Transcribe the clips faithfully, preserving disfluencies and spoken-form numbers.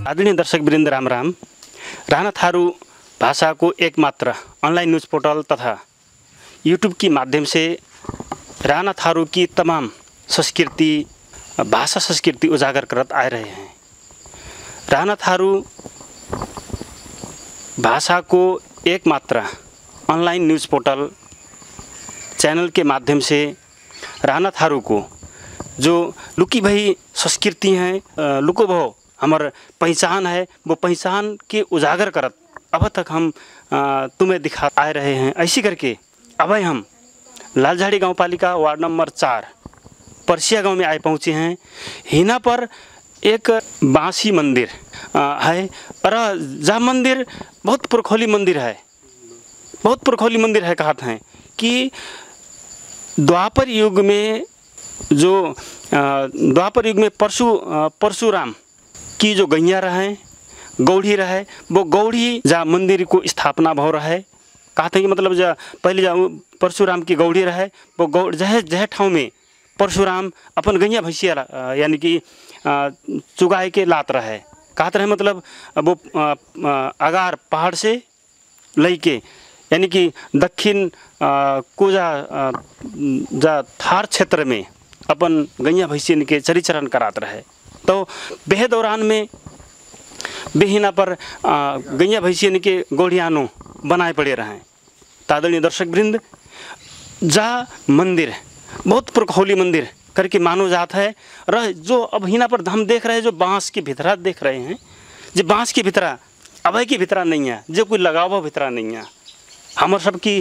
आदरणीय दर्शक वृन्द राम राम। राणा थारू भाषा को एकमात्र ऑनलाइन न्यूज़ पोर्टल तथा यूट्यूब के माध्यम से राणा थारू की तमाम संस्कृति भाषा संस्कृति उजागर करत आ रहे हैं। राणा थारू भाषा को एकमात्र ऑनलाइन न्यूज़ पोर्टल चैनल के माध्यम से राणा थारू को जो लुकी भई संस्कृति हैं, लुको भो हमार पहचान है, वो पहचान के उजागर करत अब तक हम आ, तुम्हें दिखा आ रहे हैं। ऐसी करके अब हम लालझाड़ी गांव पालिका वार्ड नंबर चार परसिया गांव में आए पहुँचे हैं। हिना पर एक बांसी मंदिर आ, है और जहाँ मंदिर बहुत पुरखोली मंदिर है, बहुत पुरखोली मंदिर है। कहते हैं कि द्वापर युग में जो द्वापर युग में परशु परशुराम की जो गैया रहे, गौड़ी रहे, वो गौड़ी जहाँ मंदिर को स्थापना भाव रहे। कहते हैं कि मतलब जहाँ पहले जहाँ परशुराम की गौड़ी रहे, वो गौ जह जह ठाव में परशुराम अपन गैया भैंसिया यानी कि चुगाए के लात रहे। कहते रहे मतलब वो अगार पहाड़ से लई के यानी कि दक्षिण को जा जा थार क्षेत्र में अपन गैया भैंसियन के चरिचरण करात रहे। तो बेह दौरान में बेहिना पर गैया भैंसियन के गोढ़ियानो बनाए पड़े रहे। आदरणीय दर्शक वृंद, जा मंदिर बहुत पुरखौली मंदिर करके मानो जात है। रह जो अब हिना पर हम देख रहे हैं, जो बांस की भितरा देख रहे हैं, जो बांस की भितरा अभय की भितरा नहीं है, जो कोई लगाव भितरा नहीं है। हमार सबकी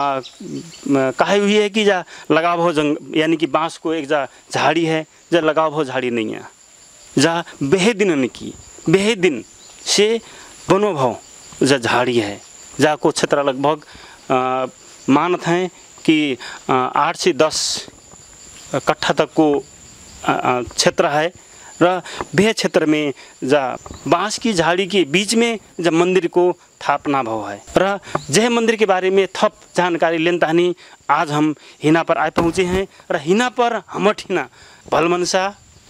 कही हुई है कि जा लगाव हो जंग यानी कि बांस को एक जा झाड़ी है, जा लगाव हो झाड़ी नहीं है। जा बेहे दिन की बेहे दिन से बनो भाव जा झाड़ी है। जा को क्षेत्र लगभग मानत हैं कि आठ से दस कट्ठा तक को क्षेत्र है। र बेह क्षेत्र में जा बांस की झाड़ी के बीच में जब मंदिर को स्थापना भाव है। र जह मंदिर के बारे में थप जानकारी लेन तानी आज हम हिना पर आए पहुँचे हैं। र हिना पर हमठ हिना भलमनसा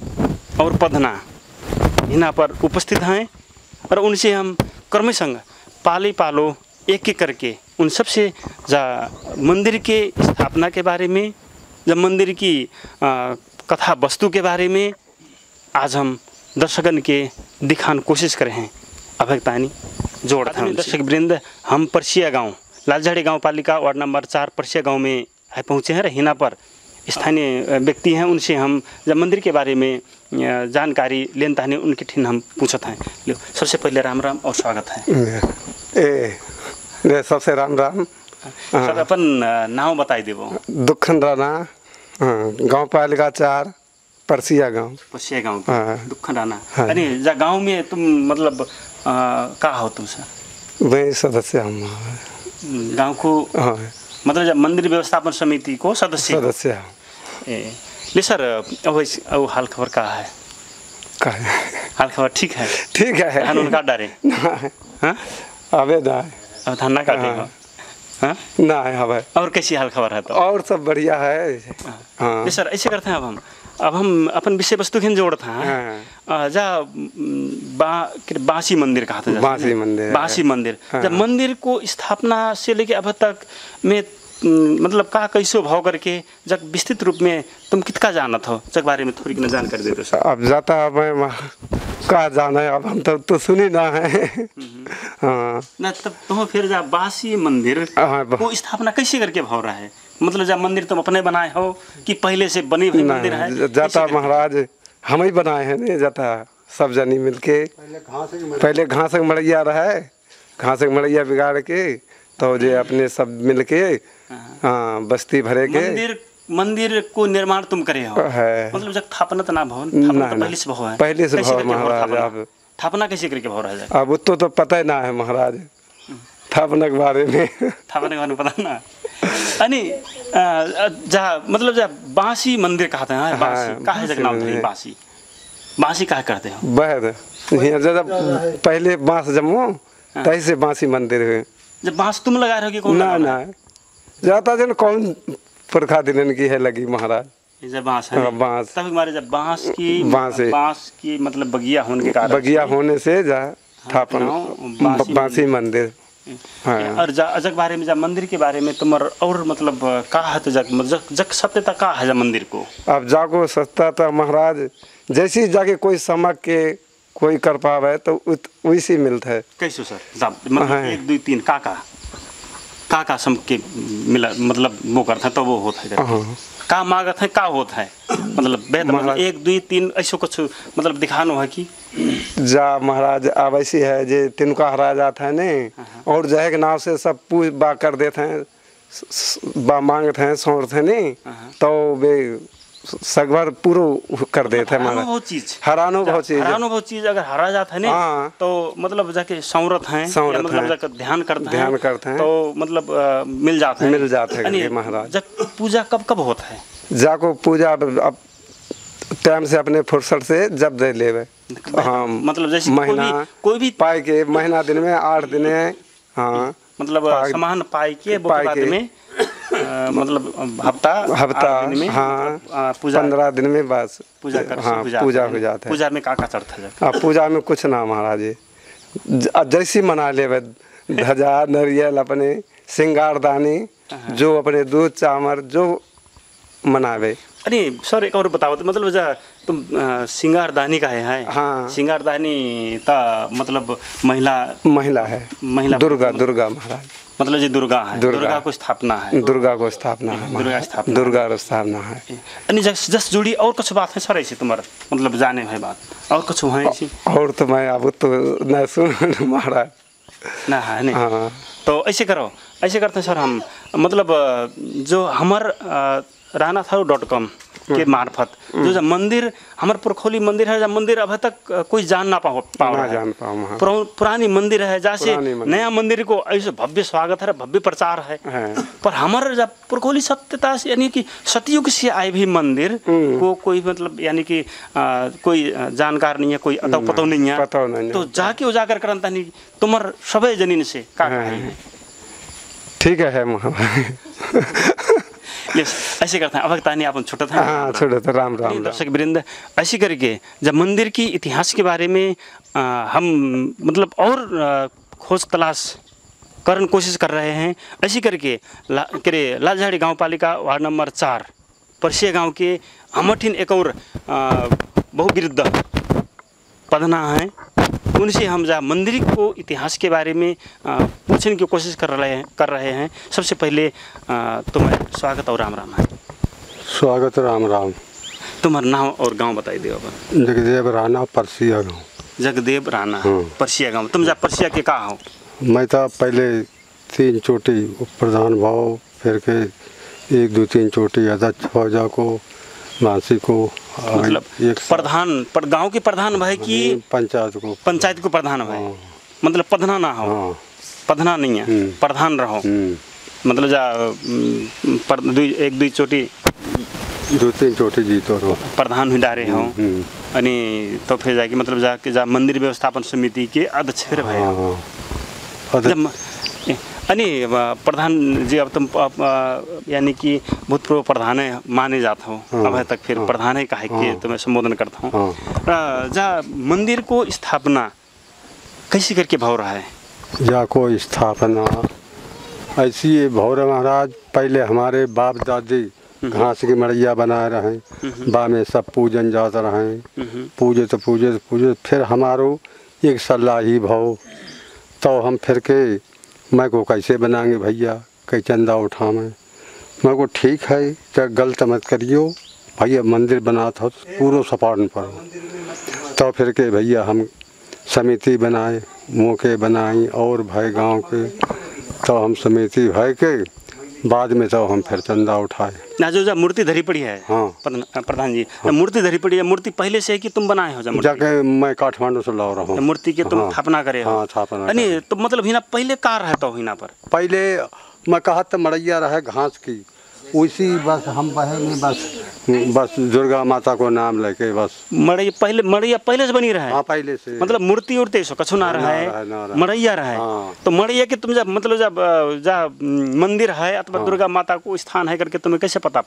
और पधना हिना पर उपस्थित हैं और उनसे हम क्रमशः पाले पालो एक एक करके उन सबसे जा मंदिर के स्थापना के बारे में, जब मंदिर की आ, कथा वस्तु के बारे में आज हम दर्शकन के दिखाने कोशिश करे हैं। अभक्तानी जोड़ था दर्शक वृंद, हम परसिया गांव लालझाड़ी गांव पालिका वार्ड नंबर चार परसिया गांव में आए पहुँचे हैं। हिना पर स्थानीय व्यक्ति हैं, उनसे हम जब मंदिर के बारे में जानकारी लेन ताने उनके ठिन हम पूछत हैं। लो सबसे पहले राम राम और स्वागत है। ए रे सबसे राम राम। सर अपन नाम बताई देवो। दुखन राणा, गांव पालिका चार परसिया गांव परसिया गांव दुखन राणा। यानी जा गांव में तुम मतलब का हो तुम सर? मैं सदस्य हम गांव को मतलब जब मंदिर व्यवस्थापन समिति को सदस्य सदस्य ए ले सर। अब अब हाल खबर का है? का है हाल खबर ठीक है? ठीक है। धान काट डारे हाँ अबे ना अब धान ना काटे हाँ ना है हवे। और कैसी हाल खबर है? तो और सब बढ़िया है। हाँ सर ऐसे करते हैं। अब हम अब हम अपन विषय वस्तु खिन जोड़ते हैं। जा बा बांसी मंदिर कहा था, बांसी मंदिर बांसी मंदिर जब मंदिर को स्थापना से लेके अब तक में मतलब का कैसो भाव करके जब विस्तृत रूप में तुम कितना जानत हो जग बारे में थोड़ी जानकारी दे दो सर। अब जाता मैं का जाना है, अब हम तो, तो सुनी ना है। हाँ ना तब तो फिर जा बांसी मंदिर को स्थापना कैसे करके भाव रहा है? मतलब जब मंदिर तुम अपने बनाए हो कि पहले से बनी हुई मंदिर है? जाता महाराज हम ही बनाए हैं नहीं, जाता सब जनी मिलके पहले घास के मड़ैया रहे, घास के मड़ैया बिगाड़ के तो जे अपने सब मिलके हाँ बस्ती भरे के मंदिर मंदिर को निर्माण तुम करे हो है। मतलब जब स्थापना तो ना भवन स्थापना तो पहले से भाव है, पहले से भाव महाराज। अब स्थापना कैसे करके भाव रहा जाए? अब उत्तो तो पता ही ना है महाराज स्थापना के बारे में। स्थापना के बारे में पता ना अनि जहाँ मतलब जहाँ बांसी मंदिर कहते हैं। बांसी काहे जगह नाम था बांसी? बांसी काहे करते हो? बहर जब पहले बांस जमो तही से बांसी मंदिर है। जब बांस तुम लगा रहे हो कि कौन? ना ना जाता जन कौन पुरखा दिनन की है लगी महाराज। जब बांस है हाँ, बांस तब हमारे जब बांस की बांस है। बांस की मतलब बगिया होने के कारण बगिया होने से जा थापन बांसी बांसी मंदिर। हाँ और जा जग बारे में जा मंदिर के बारे में तुमर और मतलब का है तो जग जग, जग सत्यता का है जा मंदिर को अब जाको सस्ता था महाराज, जैसी जाके कोई समक के कोई कर पावे तो वैसी मिलता है। कैसे सर जा मतलब एक दो तीन का का का का सम के मिला मतलब वो करते हैं तो वो होता है हाँ। का मांगत है का होता है मतलब बेहद मतलब एक दो तीन ऐसे कुछ मतलब दिखाना है कि जा महाराज अब ऐसी है जे तिनका हरा जाता है ने और जहे के नाव से सब पूछ बा कर देते हैं बा मांगते हैं सोचते हैं नहीं तो वे सगभर पूरा कर देते हैं महाराज। वो चीज हरानो बहुत चीज हरानो बहुत चीज अगर हरा जाता है ना हाँ। तो मतलब जाके सौरत हैं सौरत मतलब हैं। जाके ध्यान करते हैं ध्यान करते हैं तो मतलब आ, मिल जाता है मिल जाता है यानी करके महाराज। जब पूजा कब कब होता है जाको पूजा अब टाइम से अपने फुर्सत से जब दे लेवे हाँ मतलब जैसे महीना कोई भी कोई भी पाई के महीना दिन में आठ दिन में हाँ मतलब सामान पाई के वो के बाद में आ, मतलब हफ्ता हफ्ता आठ दिन में हाँ आ, पूजा पंद्रह दिन में बस पूजा कर हाँ पूजा हो जाता है। पूजा में का का चढ़ता है हाँ पूजा में कुछ ना महाराज जी ज- जैसी मना लेवे ध्वजा नरियल अपने सिंगारदानी जो अपने दूध चामर जो मनावे। अरे सर एक और बताओ तो मतलब जा तुम आ, सिंगारदानी का है, है? हाँ सिंगारदानी ता मतलब महिला महिला है महिला दुर्गा दुर्गा महाराज मतलब जी दुर्गा है दुर्गा। दुर्गा को स्थापना है दुर्गा को स्थापना है दुर्गा महाराज। स्थापना दुर्गा को स्थापना है। अनि जस जस जुड़ी और कुछ बात है सर ऐसे तुम्हारा मतलब जाने है बात और कुछ है ऐसी और तो मैं अब तो न सुन महाराज ना है नहीं हाँ तो ऐसे करो ऐसे करते हैं सर हम मतलब अ, जो हमार अ, राना थारू डॉट कॉम के मार्फत जो जब मंदिर हमार पुरखोली मंदिर है जब मंदिर अभी तक अ, कोई जान ना पाओ पाओ ना रहा है। जान पाओ वहाँ पुरा- पुरानी मंदिर है जैसे पुरानी मंदिर। नया मंदिर को ऐसे भव्य स्वागत है भव्य प्रचार है है। पर हमारे जब पुरखोली सत्यता से यानी कि सतयुग से आए भी मंदिर को कोई मतलब यानी कि अ, कोई अ, जानकार नहीं है कोई अतो पतो नहीं है पतो नहीं है। तो जाके उजागर करता नहीं तुमर सबे जनीन से का हाँ। कहानी है ठीक है महाराज यस ऐसे करते हैं अब तानी अपन छुट्टा था हाँ छोड़ो तो राम राम राम। दर्शक वृंद ऐसे करके जब मंदिर की इतिहास के बारे में आ, हम मतलब और आ, खोज तलाश करने कोशिश कर रहे हैं ऐसे करके ला करे लालझाड़ी गाँव पालिका वार्ड नंबर चार परसिया गांव के हमठिन एक और आ, बहुवृद्ध पधना है उनसे हम जा मंदिर को इतिहास के बारे में आ, पूछने की कोशिश कर रहे हैं कर रहे हैं सबसे पहले आ, तुम्हारा स्वागत और राम राम है स्वागत राम राम। तुम्हारा नाम और गांव बताई दो अब जगदेव राणा परसिया गाँव। जगदेव राणा हाँ। परसिया गांव तुम जा परसिया के कहा हो मैं था पहले तीन चोटी प्रधान भाव फिर के एक दो तीन चोटी अध्यक्ष फौजा को मासी को मतलब एक प्रधान पर गांव के प्रधान भाई की पंचायत को पंचायत को प्रधान भाई मतलब पधना ना हो हाँ पधना नहीं है हम्म। प्रधान रहो हम्म। मतलब जा अम, पर, दुई एक दुई चोटी दो तीन चोटी जीतो रहो। प्रधान हुई डारे हो हम्म। अनि तो फिर जाके मतलब जाके जा मंदिर व्यवस्थापन समिति के अध्यक्ष फिर भए हाँ हाँ। अध्यक्ष- जब ए, अनि अ, प्रधान जी अब तुम अ, अ, यानी कि भूतपूर्व प्रधान है माने जाते हो हाँ, अब तक फिर हाँ, प्रधान है कहे के हाँ। तो मैं संबोधन करता हूँ हाँ। अ, जा मंदिर को स्थापना कैसे करके भाव रहा है जाको स्थापना ऐसी ये भौर महाराज पहले हमारे बाप दादी घास की मड़ैया बनाए रहे बा में सब पूजन जाते रहे पूजे तो पूजे तो पूजे फिर हमारो एक सलाह ही भाव तो हम फिर के मैं को कैसे बनाएंगे भैया कई चंदा उठावे मैं को ठीक है चाहे गलत मत करियो भैया मंदिर बना था पूरा सपाटन पर तो फिर के भैया हम समिति बनाए मौके बनाई और भाई गांव के तो हम समिति भाई के बाद में तो हम फिर चंदा उठाए ना जो जा मूर्ति धरी पड़ी है हाँ। प्रधान प्रधान जी मूर्ति धरी पड़ी है मूर्ति पहले से है कि तुम बनाए हो जा मूर्ति? जाके मैं काठमांडू से ला रहा हूँ मूर्ति के तुम हाँ। स्थापना करे हो हाँ स्थापना अनि करे। तो मतलब हिना पहले कार है तो हिना पर पहले मैं कहा तो मड़ैया रहे घास की उसी बस हम बहे नहीं बस बस दुर्गा माता को नाम लेके बस मड़ैया पहले मड़ैया पहले से बनी रहा है हाँ पहले से मतलब मूर्ति उड़ते सो कछु ना रहा ना है रहा है, ना रहा है। मड़ैया रहा है हाँ। तो मड़ैया के तुम जब मतलब जब अ, जा मंदिर है अथवा दुर्गा माता को स्थान है करके तुम्हें कैसे पता पाओ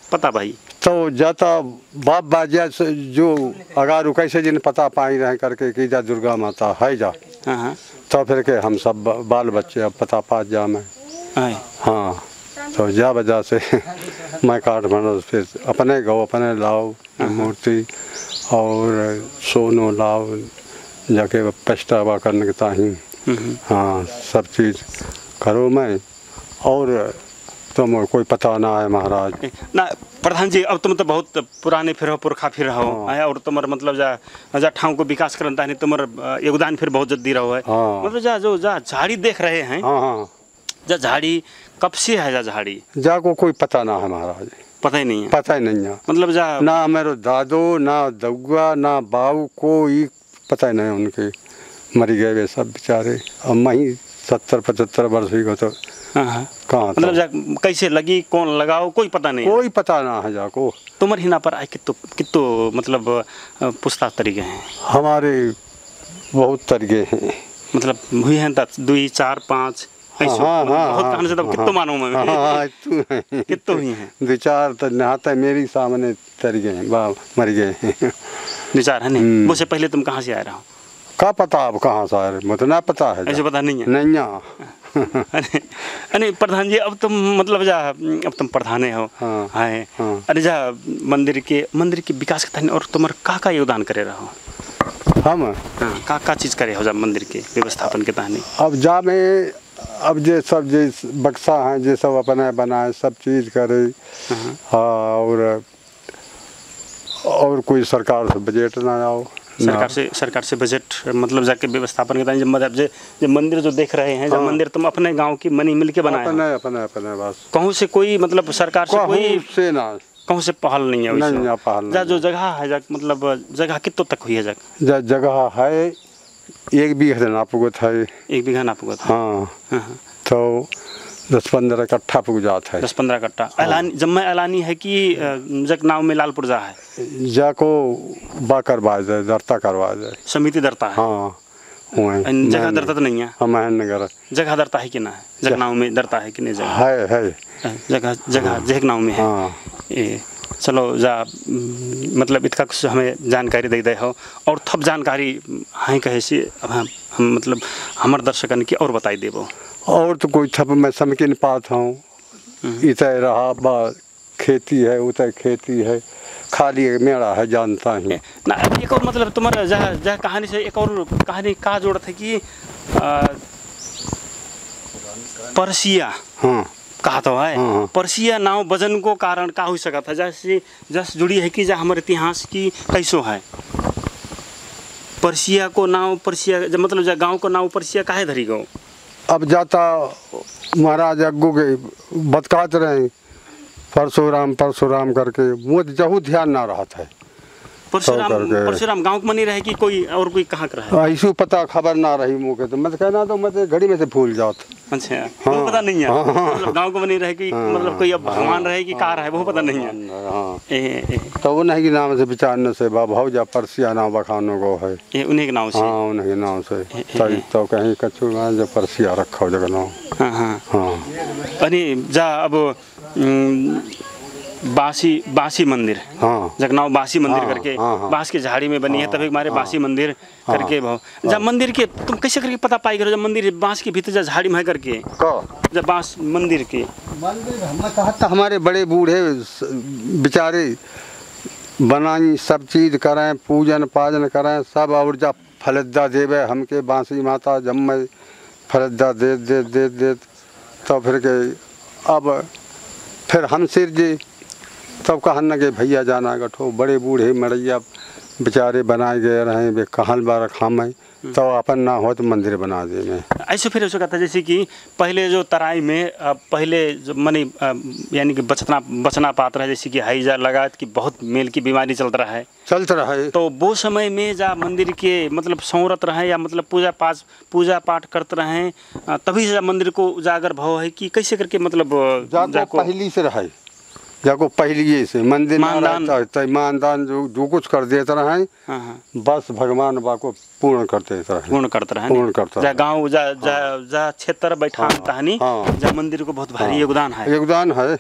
पता भाई तो जाता बाप बाजिया से जो अगार कैसे जिन पता पाई रहे करके कि जा दुर्गा माता है जा, हाँ हाँ तो फिर के हम सब बाल बच्चे अब पता पा जा मैं, आए। हाँ तो जा वजह से मैं काठमांडू फिर अपने गो अपने लाओ मूर्ति और सोनो लाओ जाके पछतावा करने के ताही, हाँ सब चीज़ करो मैं। और तुम कोई पता ना है महाराज ना प्रधान जी, अब तुम तो बहुत पुराने फिर हो, पुरखा फिर रहो है, और तुम्हार मतलब जा जा ठाव को विकास करता है, तुम्हार योगदान फिर बहुत जल्दी रहो है, मतलब जा जो जा झाड़ी देख रहे हैं, हाँ हाँ जा झाड़ी कब से है, जा झाड़ी जा को कोई पता ना है महाराज, पता ही नहीं है, पता ही नहीं है, मतलब जा ना मेरे दादो ना दउआ ना बाऊ कोई पता ही नहीं उनके, मरी गए वे सब बेचारे। अब मैं ही सत्तर पचहत्तर वर्ष ही को तो हाँ कहाँ मतलब जा कैसे लगी, कौन लगाओ, कोई पता नहीं, कोई पता ना है जाको। तुम्हारे हिना पर आए कितो कितो मतलब पुछताछ तरीके हैं, हमारे बहुत तरीके हैं, मतलब हुई हैं दस दुई चार पाँच ऐसे, हाँ, मतलब हाँ, बहुत हाँ, कहानी से तब कितो मानो मैं, हाँ तू कितो हुई हैं, विचार तो नहाते मेरी सामने तरीके हैं, बा मर गए हैं विचार है नहीं, वो से पहले तुम कहाँ से आए रहो, का पता अब कहाँ से आए, मुझे ना पता है, ऐसे पता नहीं है, नहीं आ अरे अरे प्रधान जी, अब तुम मतलब जा अब तुम प्रधान हो, हाँ, है, हाँ। अरे जा मंदिर के मंदिर के विकास के तहत और तुम्हारा का का योगदान करे रहो, हम हाँ का का चीज़ करे हो जा मंदिर के व्यवस्थापन के तहत, अब जा में अब जे सब जे बक्सा हैं जे सब अपने बनाए सब चीज़ करे, हाँ और और कोई सरकार से बजट ना आओ, सरकार से सरकार से बजट मतलब जाके व्यवस्थापन के तहत जब मतलब जे जे मंदिर जो देख रहे हैं, जब हाँ। मंदिर तुम अपने गांव की मनी मिल के बनाए हो, अपने अपने अपने बस कहूँ से कोई मतलब सरकार से कोई कहूँ से ना कहूँ से पहल नहीं है वैसे? नहीं ना पहल जा नहीं। जो जगह है जा मतलब जगह कितों तक हुई है, जा ज- जगह है एक बीघा नापुगत है, एक बीघा नाप हुआ था, हाँ हाँ, हाँ। तो दस पंद्रह कट्ठा पुग जात है, दस पंद्रह कट्टा ऐलान जब मैं ऐलानी है कि अ, जग नाव में लालपुर जा है, जाको बा करवा जाए दरता करवा जाए, समिति दरता है, हाँ हुए अन जगह दरता तो नहीं है, हाँ महन नगर जगह दरता है कि ना है, जग नाव में दरता है कि नहीं, जगह है है जगह जगह जग नाव में है, हाँ ए चलो जा म, मतलब इतना कुछ हमें जानकारी दे दे हो, और थप जानकारी है कहे से अब हम हम मतलब हमारे दर्शकन की और बताई देबो, और तो कोई थप मैं समझ नहीं पाता हूँ, इतने रहा बा खेती है उतने खेती है, खाली मेरा है जानता ही ना। एक और मतलब तुम्हारा जहाँ जहाँ कहानी से एक और कहानी का जोड़त है कि आ, परसिया हाँ कहा तो है, हाँ। परसिया नाव वजन को कारण का हो सका था, जैसे जस जुड़ी है कि जा हमारे इतिहास की कैसो है, परसिया को नाव परसिया जब मतलब जा गांव को नाव परसिया काहे धरी गो, अब जाता महाराज अग्गू के बतकात रहे परशुराम परशुराम करके, वो जहू ध्यान ना रहा था, परशुराम करके। परशुराम गांव को मनी रहे कि कोई और कोई कहाँ का रहे, ऐसू पता खबर ना रही मुँह के, तो मैं कहना तो मैं घड़ी में से भूल जात, अच्छा वो पता नहीं है, हाँ, हाँ। मतलब गांव को मनी रहे कि मतलब कोई अब भगवान रहे कि कार है वो पता नहीं है, हाँ ए, ए, तो उन्हीं के नाम से विचारने से बा भाव जा परसिया नाम बखानों को है, ए, उन्हीं के नाम से, हाँ उन्हीं के नाम से तो, तो कहीं कछु जो परसिया रखा हो जगह नाम, हाँ हाँ हाँ अनि जा अब उम, बासी बासी मंदिर, हाँ जगनाव बासी मंदिर हाँ, करके हाँ, हाँ। बांस की झाड़ी में बनी है, तभी हमारे बासी मंदिर करके भाव जब मंदिर के तुम कैसे करके पता पाई करो, जब मंदिर बांस के भीतर जब झाड़ी में है करके, का जब बांस मंदिर के मंदिर हमने कहा था हमारे बड़े बूढ़े बेचारे बनाई सब चीज़ करें, पूजन पाजन करें सब, और जब फलदा देवे हमके बांसी माता जब मैं फलदा दे दे दे दे तो फिर के अब फिर हम सिर जी तब कहन के भैया जाना गठो, बड़े बूढ़े मरैया बेचारे बनाए गए रहे वे कहल बार खामें, तो अपन ना हो तो मंदिर बना दे में, ऐसे फिर ऐसा कहता जैसे कि पहले जो तराई में अ, पहले जो मनी अ, यानी कि बचना बचना पात्र है, जैसे कि हाईजा लगात कि बहुत मेल की बीमारी चलता रहा है, चलता रहे तो वो समय में जा मंदिर के मतलब सौरत रहे या मतलब पूजा पाठ पूजा पाठ करते रहे, अ, तभी से मंदिर को उजागर भाव है कि कैसे करके मतलब अ, जाको जाको पहली से रहे, जाको पहली से मंदिर ना मानदान। रहता है तो ईमानदान जो जो कुछ कर देते रहे, हाँ हाँ बस भगवान बा को पूर्ण करते रहे, पूर्ण करते रहे, पूर्ण करता जा रहे। गाँव जा जा जा क्षेत्र बैठा तहनी हाँ। जा मंदिर को बहुत भारी योगदान है, योगदान है,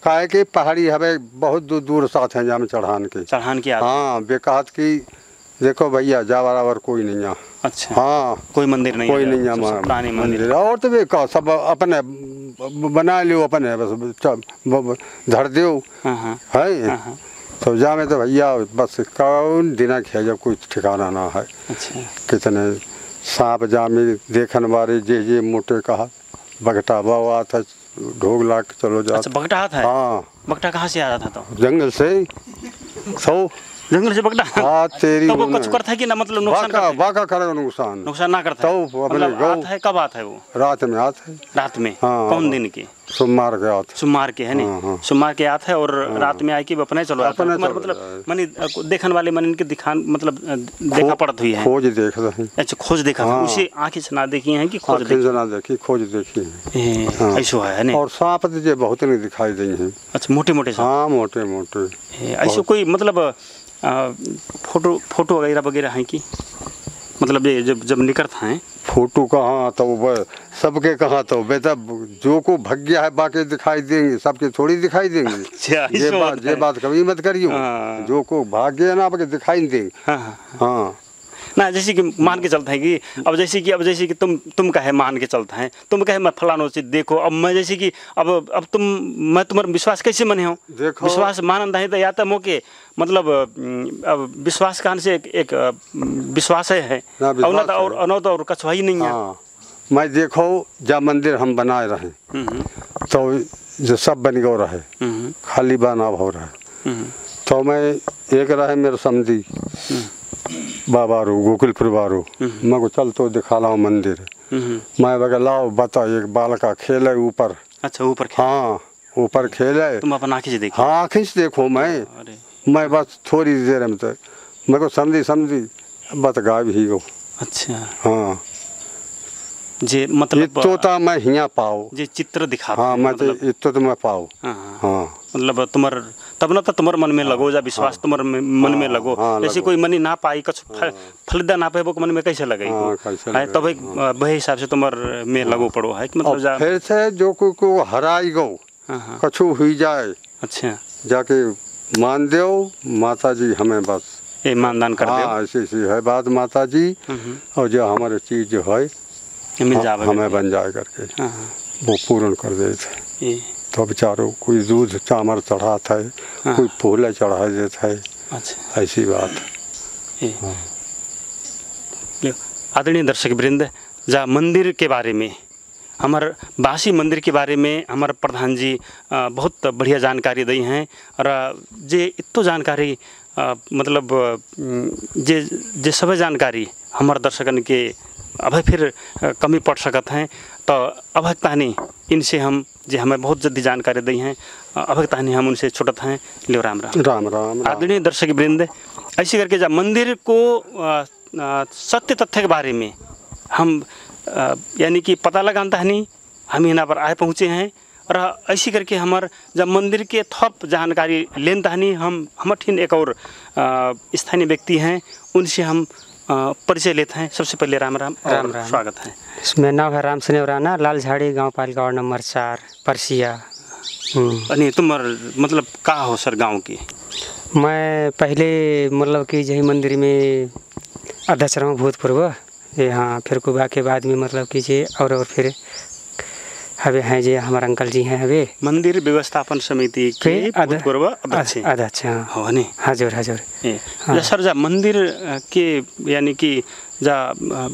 काहे के पहाड़ी हमें बहुत दूर दूर साथ हैं जहाँ चढ़ान के चढ़ान की आदत। हाँ बेकात की देखो भैया जा बराबर कोई नहीं यहाँ। अच्छा हाँ कोई मंदिर नहीं कोई है, नहीं सबसे है पुराने मंदिर। मंदिर और तो भी का सब अपने बना लियो अपने बस च- धर दियो हाँ हाँ है। हाँ, हाँ। तो जा में तो भैया बस कौन दिनक है जब कोई ठिकाना ना है। अच्छा कितने सांप जामी देखन वाले जे जे मोटे कहा बगटा बाबा था ढोग ला के चलो जा। अच्छा बगटा हाथ है। हाँ बगटा कहाँ से आ रहा था तो? जंगल से सौ जंगल से बगटा। हाँ तेरी तो वो उन्हें। कुछ करता है कि ना, मतलब नुकसान वाका करता है? वाका करेगा नुकसान नुकसान ना करता है। तो अपने मतलब गौ आता है कब आता है वो? रात में आता है रात में। हाँ। कौन दिन के? सोमवार के आता सोमवार के है हाँ, नहीं हाँ। सोमवार के आता है और रात में आए कि अपने चलो आता है। अपने तुम्हारे चलो मतलब जाए। मनी देखन वाले मन इनके दिखान मतलब देखा पड़त हुई है। खोज देख रहे हैं अच्छा खोज देखा था हाँ। उसे आंखें से ना देखी हैं कि खोज आँखें देखी? से ना देखी खोज देखी है। ए, हाँ। ऐसो है नहीं? और सांप तो जे बहुत नहीं दिखाई दी हैं। अच्छा मोटे मोटे सांप। हाँ मोटे मोटे ए, ऐसो कोई मतलब आ, फोटो फोटो वगैरह वगैरह हैं कि मतलब ये जब जब निकलता है फोटो कहाँ तो वह सबके कहाँ तो बेटा जो को भाग्य है बाकी दिखाई देंगे सबके थोड़ी दिखाई देंगे। अच्छा, ये ऐसो बात होता ये है। बात कभी मत करियो। हाँ। जो को भाग्य है ना आपके दिखाई नहीं देंगे। हाँ हाँ हाँ ना जैसे कि मान के चलता है कि अब जैसे कि अब जैसे कि तुम तुम कहे मान के चलता है तुम कहे मैं फलाना चीज देखो अब मैं जैसे कि अब अब तुम मैं तुम्हारा विश्वास कैसे मने हो? देखो। विश्वास मानंद है तो या तो मोके मतलब अम, अब विश्वास कहने से एक, एक अ, विश्वास है ना, और ना विश्वास तो और है। न तो और कछ ही नहीं है। हाँ मैं देखो जब मंदिर हम बनाए रहे हम्म, तो जो सब बन गो रहे हम्म, खाली बना हो रहा हम्म, तो मैं एक रहे मेरे समझी बाबा रो गोकुलपुर बारो मैं को चल तो दिखा लाओ मंदिर हम्म। मैं बगा लाओ बता एक बाल का खेल है ऊपर। अच्छा ऊपर खेल- हाँ ऊपर खेल है। तुम अपन आँखें से देखो? हाँ आँखें से देखो मैं अरे मैं बस थोड़ी देर में तो मैं को समझी समझी बस गायब ही गो। अच्छा हाँ जे ये मतलब तो ता मैं हिया पाओ। जे चित्र दिखाते हाँ हैं, मैं तो मतलब ये तो मैं पाओ। हाँ, हाँ। हाँ मतलब तुम्हार तब ना तो तुम्हारे मन में लगो जा विश्वास तुम्हारे में- मन में लगो हाँ, जैसे लगो। कोई मनी ना पाई कुछ फल- फलदा ना पाए वो मन में कैसे लगे हाँ, कैसे है लगे, तब एक वही हिसाब से तुम्हारे में लगो पड़ो है कि मतलब और जा फिर से जो को, को हराई गो हाँ हाँ कछु हुई जाए अच्छा जाके मान दो माता जी हमें बस। ये मानदान कर हाँ ऐसी ऐसी है बात माता जी हम्म, और जो हमारे चीज जो है दो मिल जावे हमें बन जाए करके हाँ हाँ वो पूर्ण कर देते। ये तो बेचारों कोई दूध चामर चढ़ा था हाँ। कोई फूल चढ़ा देता है अच्छा ऐसी बात। ये लो, आदरणीय दर्शक वृंद जा मंदिर के बारे में हमारे बासी मंदिर के बारे में हमारे प्रधान जी अ, बहुत बढ़िया जानकारी दी हैं और अ, जे इतो जानकारी अ, मतलब अ, जे जे सब जानकारी हमारे दर्शकन के अभी फिर अ, कमी पड़ सकत हैं तो अब तानी इनसे हम जे हमें बहुत जल्दी जानकारी दी हैं अब तानी हम उनसे छुटत हैं लियो राम राम। राम राम राम। आदरणीय दर्शक वृंद ऐसे करके जब मंदिर को अ, अ, सत्य तथ्य के बारे में हम अ, यानी कि पता लगाता है नहीं हम यहाँ पर आए पहुँचे हैं और ऐसी करके हमार जब मंदिर के थप जानकारी लेनता है नहीं हम हम ठिन एक और अ, स्थानीय व्यक्ति हैं उनसे हम अ, परिचय लेते हैं। सबसे पहले राम राम राम और राम। स्वागत है। मेरा नाम है राम सनेव राणा लाल झाड़ी गाँव पालिका वार्ड नंबर चार परसिया। हम्म। अनि तुम्हार मतलब का हो सर गांव की? मैं पहले मतलब कि यही मंदिर में अध्यक्ष रहा हूँ भूतपूर्व यहाँ फिर कुबा के बाद में मतलब कि जे और और फिर हवे हैं जे हमारे अंकल जी हैं हवे मंदिर व्यवस्थापन समिति के अध- भूतपूर्व अध्यक्ष अध- अध्यक्ष हाँ हो नहीं? हजुर हजुर ए, जा सर जा मंदिर अ, के यानी कि जा अ,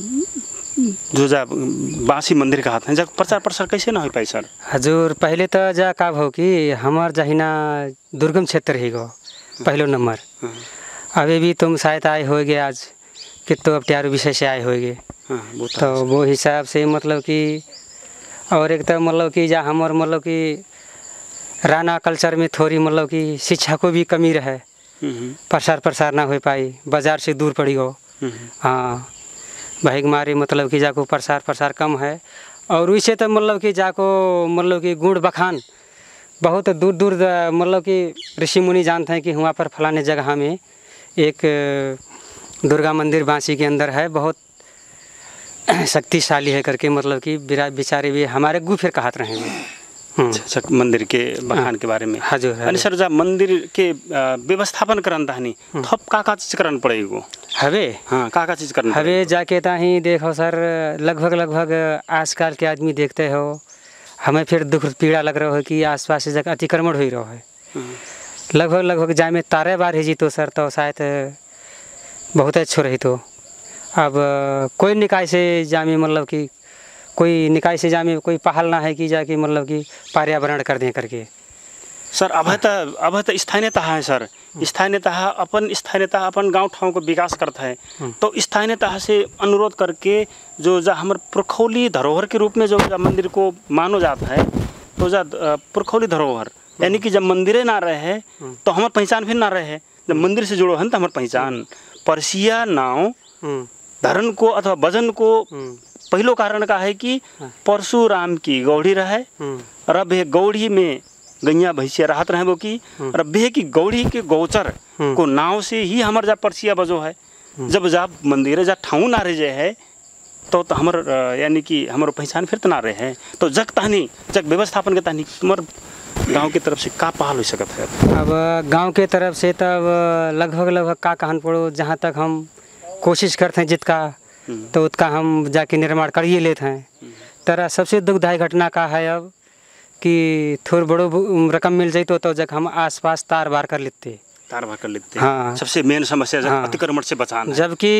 जो जा बासी मंदिर का हाथ है जा प्रचार प्रसार कैसे ना हो पाई सर? हजुर पहले तो जा का हो कि हमार जहिना दुर्गम क्षेत्र ही गो पहलो नंबर अभी भी तुम शायद आए होगे आज कितो अब ट्यारू विषय से आए होगे हाँ वो तो तो वो हिसाब से मतलब कि और एक तो मतलब कि जा हमार मतलब कि राणा कल्चर में थोड़ी मतलब कि शिक्षा को भी कमी रहे हम्म, प्रसार प्रसार ना हो पाई बाजार से दूर पड़ी गो। हम्म, हाँ भाई मारे मतलब कि जाको प्रसार प्रसार कम है और वैसे तो मतलब कि जाको मतलब कि गुण बखान बहुत दूर दूर द- मतलब कि ऋषि मुनि जानते हैं कि वहाँ पर फलाने जगह में एक अ, दुर्गा मंदिर बांसी के अंदर है बहुत शक्तिशाली है करके मतलब कि बिरा बेचारे भी हमारे गु फिर कहत रहेंगे अच्छा अच्छा, मंदिर के बखान के बारे में हजुर अनि सर जा मंदिर के अ, व्यवस्थापन करन ताहनी थप का का चीज करन पड़ेगो हवे हाँ का का चीज करन हवे जाके ताही देखो सर लगभग लगभग आजकल के आदमी देखते हो हमें फिर दुख पीड़ा लग रहा है कि आसपास से जगह अतिक्रमण हो रहा है लगभग लगभग जाए में तारे बार ही जी तो सर तो शायद बहुत अच्छो रही तो अब कोई निकाय से जामे मतलब कि कोई निकाय से जामे कोई पहल ना है कि जाके मतलब कि पर्यावरण कर दें करके सर अब त अब त स्थानीयता है सर स्थानीयता अपन स्थानीयता अपन गांव ठाव को विकास करता है तो स्थानीयता से अनुरोध करके जो जा हमारे पुरखौली धरोहर के रूप में जो जा मंदिर को मानो जाता है तो जा अ, पुरखौली धरोहर यानी कि जब मंदिरें ना रहे तो हमार पहचान फिर ना रहे जब मंदिर से जुड़ो है तो हमार पहचान परसिया नाव धर्म को अथवा वजन को पहलो कारण का है कि परशुराम की गौड़ी रहे और बे गौड़ी में गैया भैंसिया राहत रहे वो की और बे की गौड़ी के गौचर को नाव से ही हमार जा परसिया बजो है जब जा मंदिर जा ठाऊ ना रह जाए है तो, तो हमर अ, यानी कि हमारो पहचान फिर तो ना रहे है तो जग तहनी जग व्यवस्थापन के तहनी तुम्हार गांव की तरफ से का पहल हो सकत है अब गांव के तरफ से तब लगभग लगभग का कहन पड़ो जहाँ तक हम कोशिश करते हैं जितका तो उतना हम जाके निर्माण करिए लेते हैं तरह सबसे दुखदायी घटना का है अब कि थोड़ी बड़ो रकम मिल जाए तो, तो जब हम आसपास तार बार कर लेते तार भार कर लेते हाँ। हैं सबसे मेन समस्या जब हाँ। अतिक्रमण से बचाना है। जबकि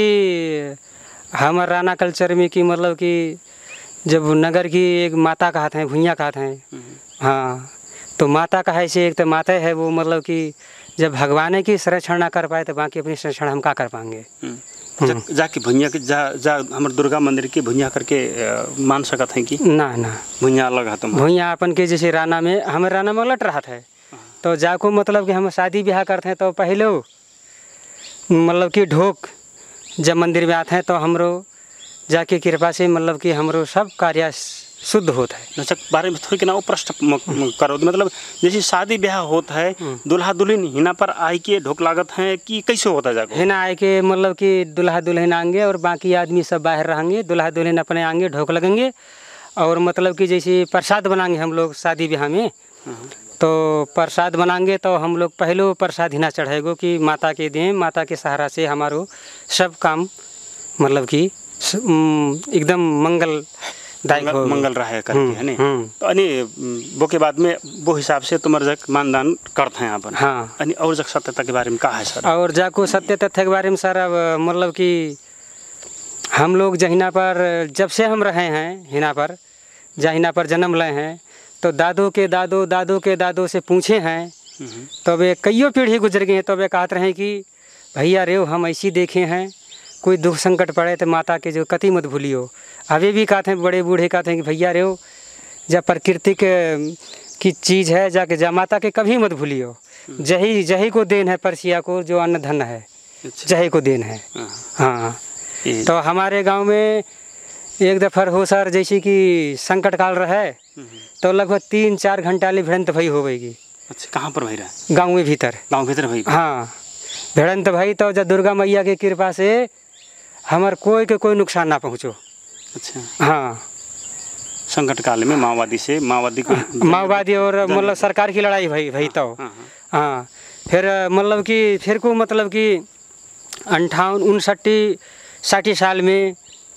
हमारे राना कल्चर में कि मतलब कि जब नगर की एक माता कहते हैं भुइयाँ कहते हैं हाँ तो माता का है से एक तो माता है वो मतलब कि जब भगवान की संरक्षण ना कर पाए तो बाकी अपनी संरक्षण हम का कर पाएंगे जा, जाके भुइयाँ के जा जा हमारे दुर्गा मंदिर के भुइयाँ करके अ, मान सकत हैं कि ना ना भुइयाँ अलग है तुम भुइयाँ अपन के जैसे राना में हमारे राना में उलट रहा था तो जाको मतलब कि हम शादी ब्याह करते हैं तो पहले मतलब कि ढोक जब मंदिर में आते हैं तो हमरो जाके कृपा से मतलब कि हमरो सब कार्य शुद्ध होता है अच्छा बारे में थोड़ी ना वो प्रश्न म- म- करो मतलब जैसे शादी ब्याह होता है दुल्हा दुल्हन हिना पर आई के ढोक लागत है कि कैसे होता है जाको है ना आए के मतलब कि दुल्हा दुल्हन आएंगे और बाकी आदमी सब बाहर रहेंगे दुल्हा दुल्हन अपने आएंगे ढोक लगेंगे और मतलब कि जैसे प्रसाद बनाएंगे हम लोग शादी ब्याह में तो प्रसाद बनाएंगे तो हम लोग पहले प्रसाद हिना चढ़ाएगो कि माता के दें माता के सहारा से हमारो सब काम मतलब कि स- उम, एकदम मंगल दायक मंगल, हो मंगल रहे करके है नी हम्म। तो अनि वो के बाद में वो हिसाब से तुम्हारे जग मानदान करते हैं अपन हाँ अनि और जग सत्यता के बारे में कहा है सर और जाको सत्य तथ्य के बारे में सर अब मतलब कि हम लोग जहिना पर जब से हम रहे हैं हिना पर जहिना पर जन्म ले हैं तो दादों के दादो दादों के दादों से पूछे हैं तो वे कईयों पीढ़ी गुजर गए हैं तो वे कहते रहे कि भैया रे हम ऐसी देखे हैं कोई दुख संकट पड़े तो माता के जो कति मत भूलियो अभी भी कहते हैं बड़े बूढ़े कहते हैं कि भैया रे जब प्राकृतिक की चीज़ है जाके जा माता के कभी मत भूलियो जही जही को देन है परसिया को जो अन्न धन है जही को देन है हाँ। हाँ ये- तो हमारे गांव में एक दफ़ा हो सर जैसे कि संकट काल रहे तो लगभग तीन चार घंटा ले भिड़ंत भई हो गई अच्छा कहाँ पर भाई रहा गाँव में भीतर गाँव भीतर भाई हाँ भिड़ंत भई तो जब दुर्गा मैया के कृपा से हमार कोई के कोई नुकसान ना पहुँचो अच्छा हाँ संकट काल में माओवादी से माओवादी को माओवादी और मतलब सरकार की लड़ाई भई भई तो हाँ, हाँ फिर मतलब कि फिर को मतलब कि अंठावन उनसठी साठी साल में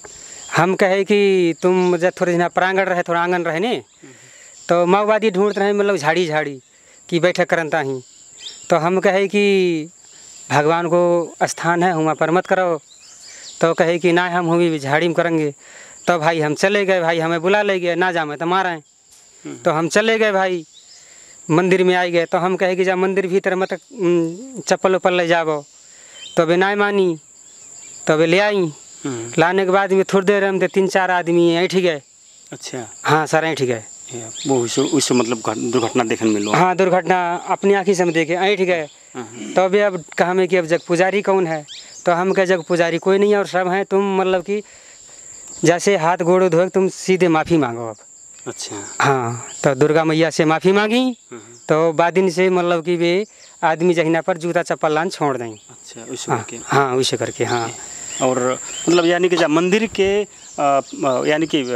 हम कहे कि तुम जब थोड़े जना प्रांगण रहे थोड़ा आंगन रहे ने तो माओवादी ढूंढते रहे मतलब झाड़ी झाड़ी कि बैठक करता ही तो हम कहे कि भगवान को स्थान है वहाँ पर मत करो तो कहे कि ना हम हुई झाड़ी में करेंगे तो भाई हम चले गए भाई हमें बुला ले गए ना जामे तो मारें तो हम चले गए भाई मंदिर में आई गए तो हम कहे कि जब मंदिर भीतर मत उम, चप्पल उप्पल ले जाबो तो वे ना मानी तो वे ले आई लाने के बाद में थोड़ी देर हम तीन चार आदमी ऐठ गए अच्छा हाँ सर ऐठ गए ये वो उससे उससे मतलब घट- दुर्घटना देखने मिलो हाँ दुर्घटना अपनी आँखी से हम देखे ऐठ गए तो अभी अब कहा में कि अब जग पुजारी कौन है तो हम कहे जग पुजारी कोई नहीं है और सब हैं तुम मतलब कि जैसे हाथ गोड़ धोए तुम सीधे माफ़ी मांगो अब अच्छा हाँ तो दुर्गा मैया से माफ़ी मांगी तो बाद दिन से मतलब कि वे आदमी जहिना पर जूता चप्पल लान छोड़ दें अच्छा उसे हाँ करके हाँ वैसे करके हाँ और मतलब यानी कि जब मंदिर के यानी कि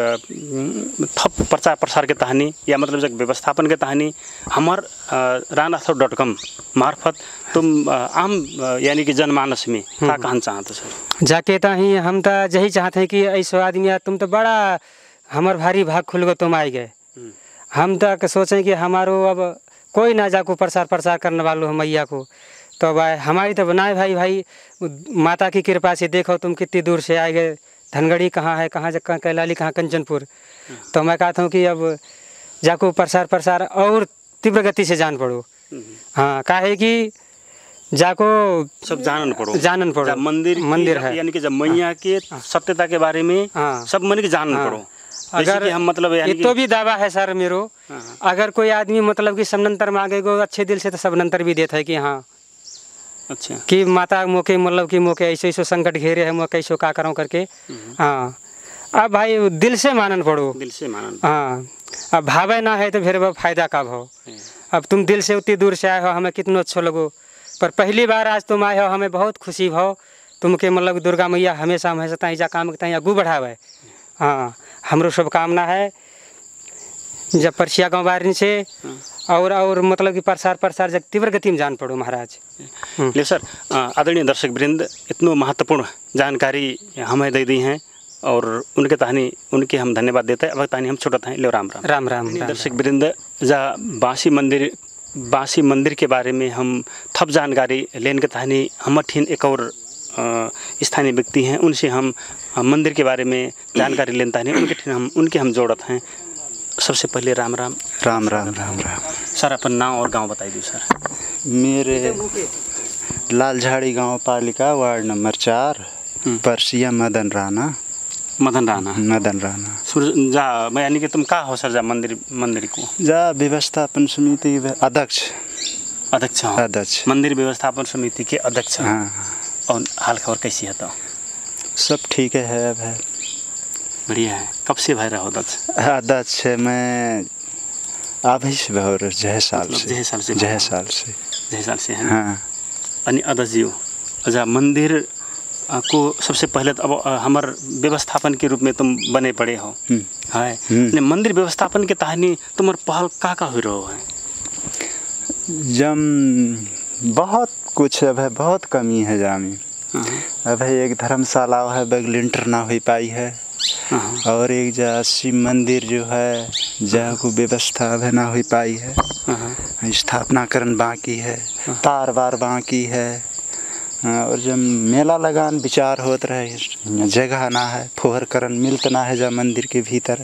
थप प्रचार प्रसार के तहानी या मतलब जब व्यवस्थापन के तहानी हमार रानाथर डॉट कॉम मार्फत तुम आम यानी कि जनमानस में क्या कहना चाहते सर? जाके ताही हम तो यही चाहते हैं कि ऐसा आदमी तुम तो बड़ा हमार भारी भाग खुल गो तुम आई गए। हम तक सोचें कि हमारो अब कोई ना जाको प्रसार प्रसार करने वालों मैया को तो भाई हमारी तो बनाए भाई भाई माता की कृपा से देखो तुम कितनी दूर से आए गए। धनगढ़ी कहाँ है, कहाँ कहाँ कैलाली, कहाँ कंचनपुर। तो मैं कहता हूँ कि अब जाको प्रसार प्रसार और तीव्र गति से जान पड़ो। हाँ काहे कि जाको सब जानन पड़ो जानन पड़ो मंदिर मंदिर है यानी कि जब मैया के सत्यता के बारे में हाँ सब मन के जानन पड़ो। अगर हम मतलब ये तो भी दावा है सर मेरो, अगर कोई आदमी मतलब कि सबनंतर मांगे गो अच्छे दिल से तो सबनंतर भी देता है कि हाँ अच्छा कि माता मोके मतलब कि मोके ऐसे ऐसे संकट घेरे है, मैं कैसे का करूँ करके। हाँ अब भाई दिल से मानन पड़ो, दिल से मानन। हाँ अब भावे ना है तो फिर वो फायदा का भाव। अब तुम दिल से उतनी दूर से आए हो, हमें कितना अच्छा लगो, पर पहली बार आज तुम आए हो हमें बहुत खुशी भाव। तुमके मतलब दुर्गा मैया हमेशा हमेशा ताई जा काम ताई आगू बढ़ावे। हाँ हमरो शुभकामना है जब परसिया गाँव बारिन से और और मतलब कि प्रसार प्रसार जब तीव्र गति में जान पड़ो महाराज। ले सर आदरणीय दर्शक वृंद इतनो महत्वपूर्ण जानकारी हमें दे दी हैं और उनके तहानी उनके हम धन्यवाद देते हैं। अब तहानी हम छोटा था ले राम राम राम राम, राम दर्शक वृंद जा बांसी मंदिर बांसी मंदिर के बारे में हम थप जानकारी लेने के तहानी हम ठीन एक और स्थानीय व्यक्ति हैं उनसे हम मंदिर के बारे में जानकारी लेने तहानी उनके ठीन हम उनके हम जोड़त हैं। सबसे पहले राम राम राम राम राम राम सर अपन नाम और गांव बताई दो सर। मेरे लालझाड़ी गांव पालिका वार्ड नंबर चार परसिया मदन राणा मदन राणा मदन राणा जा यानी कि तुम का हो सर जा मंदिर मंदिर को जा व्यवस्थापन समिति अध्यक्ष अध्यक्ष अध्यक्ष मंदिर व्यवस्थापन समिति के अध्यक्ष। हाँ और हाल खबर कैसी है? तो सब ठीक है अब है बढ़िया है। कब से भय रहा अध्यक्ष? अध्यक्ष मैं अभी से भर जय साल से जय साल से जय साल से जय साल से है। हाँ अनि अध्यक्ष जी अच्छा मंदिर को सबसे पहले तो अब हमार व्यवस्थापन के रूप में तुम बने पड़े हो है मंदिर व्यवस्थापन के तहानी तुम्हार पहल का का हो रहा है? जम बहुत कुछ अब है, बहुत कमी है जामी। अब है एक धर्मशाला है बग लिंटर ना हो पाई है और एक जा शिव मंदिर जो है जहाँ को व्यवस्था अब है ना हो पाई है, स्थापना करन बाकी है, तार बार बाकी है और जब मेला लगान विचार होत रहे जगह ना है फोहर करन मिलत ना है जा मंदिर के भीतर।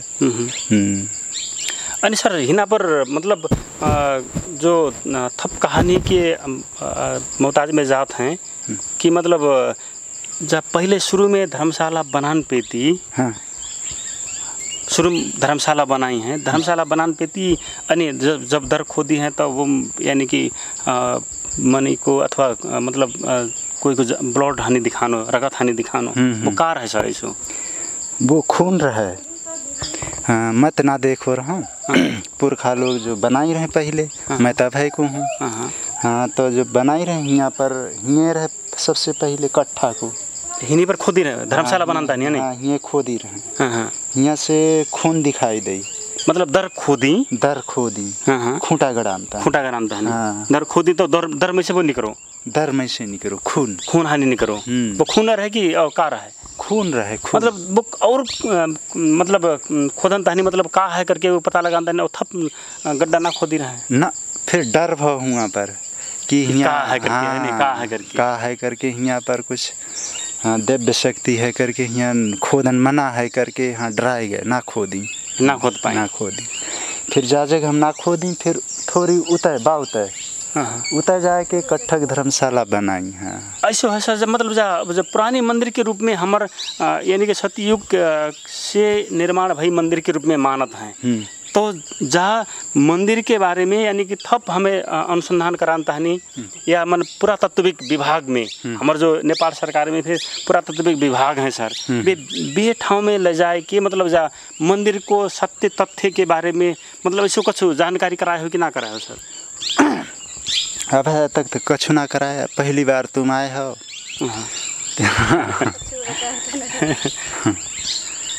अनि सर हिना पर मतलब जो थप कहानी के मोहताज में जात हैं कि मतलब जब पहले शुरू में धर्मशाला बनान पेती हाँ शुरू धर्मशाला बनाई हैं धर्मशाला बनान पेती अनि जब जब दर खोदी हैं तो वो यानी कि मनी को अथवा मतलब आ, कोई को ब्लड हानि दिखानो रगत हानि दिखानो वो कार है सर ऐसो वो खून रहे। हाँ मत ना देखो रहा पुरखा लोग जो बनाई रहे पहले मैं तब है को हूँ। हाँ तो जो बनाई रहे यहाँ पर हिये रहे सबसे पहले कट्ठा को हिनी पर खोदी रहे धर्मशाला बनाता नहीं हाँ हिये खोदी रहे। हाँ हाँ यहाँ से खून दिखाई दे मतलब दर खोदी दर खोदी हाँ हाँ खूंटा गड़ामता खूंटा गड़ामता है हाँ। दर खोदी तो दर दर में से वो निकरो दर में से निकलो खून खून हानि निकरो वो खून रहे कि और का रहे खून रहे खून। मतलब वो और मतलब खोदन तहनी मतलब का है करके वो पता लगा और थप गड्ढा ना खोदी रहे ना फिर डर भाव हुआ पर कि यहाँ है करके है नहीं का है करके का है करके यहाँ पर कुछ हाँ दिव्य शक्ति है करके यहाँ खोदन मना है करके यहाँ डराए गए ना खोदी ना खोद पाए ना खोदी फिर जा जगह हम ना खोदी फिर थोड़ी उतर बा उतर उतर जाए के कट्ठक धर्मशाला बनाई है। ऐसे है सर मतलब जब जब पुरानी मंदिर के रूप में हमार यानी कि सतयुग से निर्माण भई मंदिर के रूप में मानत हैं तो जहाँ मंदिर के बारे में यानी कि थप हमें अनुसंधान करान तहनी या मन पुरातत्विक विभाग में हमारे जो नेपाल सरकार में फिर पुरातत्विक विभाग हैं सर बे बे ठाव में ले जाए कि मतलब जा मंदिर को सत्य तथ्य के बारे में मतलब ऐसे कुछ जानकारी कराए हो कि ना कराए हो सर? अब तक तो कछु ना कराया पहली बार तुम आए हो।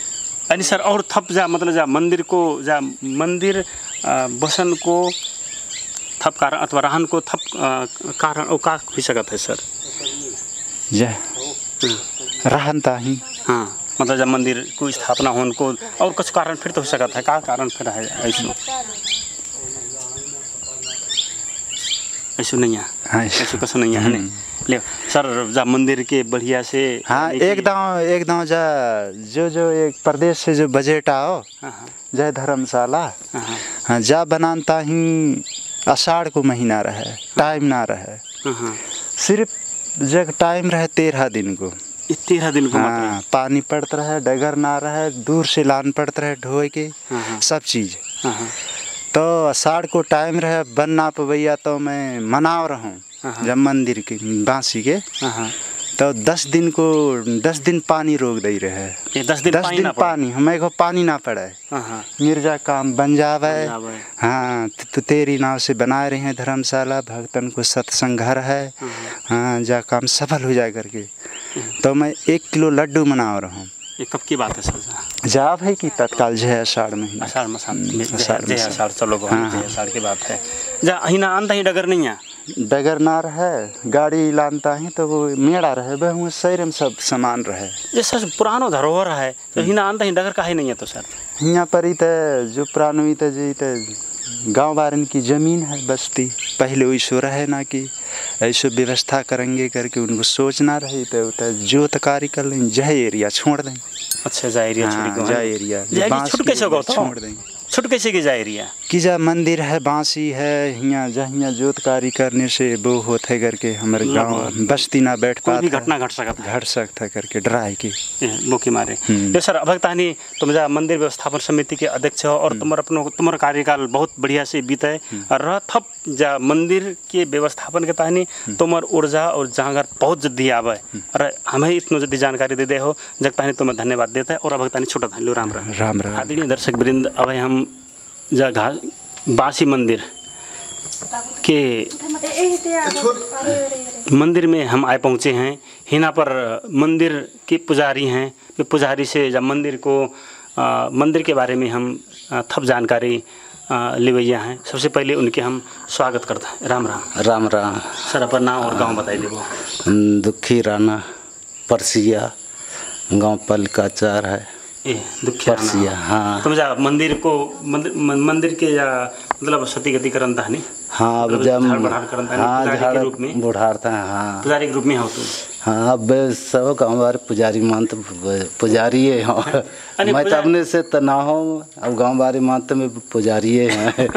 अनि सर और थप जा मतलब जा मंदिर को जा मंदिर अ, बसन को थप कारण अथवा रहन को थप अ, कारण ओ का हो सकत है सर? यह रहता ही हाँ मतलब जब मंदिर को स्थापना होने को और कुछ कारण फिर तो हो सकता है, का कारण फिर है ऐसो ऐसो नहीं है? हाँ ऐसो कसो नहीं है नहीं ले सर जब मंदिर के बढ़िया से हाँ एकदम एकदम जा जो जो एक प्रदेश से जो बजट आओ हाँ हाँ जय धर्मशाला हाँ हाँ हाँ जा बनाता ही आषाढ़ को महीना रहे टाइम ना रहे हाँ हाँ सिर्फ जग टाइम रहे तेरह दिन को ये तेरह दिन को हाँ मतलब पानी पड़ता रहे डगर ना रहे दूर से लान पड़ता रहे ढोए के हाँ, हाँ। सब चीज़ हाँ हाँ तो आषाढ़ को टाइम रहे बन ना पवैया तो मैं मनाव रहा हूँ हाँ। जब मंदिर के बांसी के हाँ हाँ तो दस दिन को दस दिन पानी रोक दे रहे ये दस दिन दस पानी दिन ना पड़े। पानी हमें को पानी ना पड़े हाँ हाँ मिर्जा काम बन जावे बन जावे। हाँ तो तो तेरी नाव से बनाए रहे हैं धर्मशाला भक्तन को सत्संग घर है हाँ जा काम सफल हो जाए करके तो मैं एक किलो लड्डू मना रहा हूँ। ये कब की बात है सर? जा भाई की तत्काल जय आषाढ़ महीना आषाढ़ मसान आषाढ़ जय मसान। आषाढ़ चलो हाँ, भगवान जय हाँ। आषाढ़ की बात है जा हिना अंत ही डगर नहीं है डगर ना रहे गाड़ी लानता ही तो वो मेड़ा रहे वह हुए शहर में सब सामान रहे ये सर पुरानो धरोहर है तो हिना अंत ही डगर काहे नहीं है तो सर? यहाँ पर ही तो जो पुरानो तो जी तो गाँव वारन की ज़मीन है बस्ती पहले वैसो रहे ना कि ऐसो व्यवस्था करेंगे करके उनको सोचना रहे तो तो जोत कार्य कर लें जय एरिया छोड़ दें अच्छा जा एरिया हाँ, छोड़ जा एरिया जा बांस छुट की कैसे एरिया गो छोड़ दें छुट कैसे की जा एरिया कि जा मंदिर है बांसी है यहाँ जहाँ जोत कार्य करने से वो होते है करके हमारे गांव बस्ती ना बैठ कोई भी पाता घटना घट सकता है घट सकता करके डराए की वो की मारे ये सर अब तानी तुम जा मंदिर व्यवस्थापन समिति के अध्यक्ष हो और तुम्हारा अपनो तुम्हारा कार्यकाल बहुत बढ़िया से बीता है और रह थप जा मंदिर के व्यवस्थापन के तानी तुम्हार ऊर्जा और जांगर बहुत जल्दी आवे और हमें इतना जल्दी जानकारी दे दे हो जग तानी तुम्हें धन्यवाद देता है और अब तानी छोटा था लो राम राम राम राम आदरणीय दर्शक वृंद अब हम जा घा बासी मंदिर के मंदिर में हम आए पहुँचे हैं हिना पर मंदिर के पुजारी हैं वे पुजारी से जब मंदिर को आ, मंदिर के बारे में हम आ, थप जानकारी लेवैया हैं सबसे पहले उनके हम स्वागत करते हैं राम राम राम राम सर अपन नाम और गांव बताइए देवो दुखी राना परसिया गांव पलकाचार है ए दुखी परसिया हाँ तुम जा मंदिर को मंदिर मंदिर के या मतलब सती गति करन था नहीं हाँ अब मतलब जब झाड़ बढ़ाड़ करन था हाँ पुजारी के झाड़ रूप में बुढ़ार था हाँ पुजारी के रूप में हो तुम हाँ अब सब गाँव वाले पुजारी मानते पुजारी है हाँ अरे मैं तो पुजा- अपने से तो ना हो अब गाँव वाले मानते में पुजारी हैं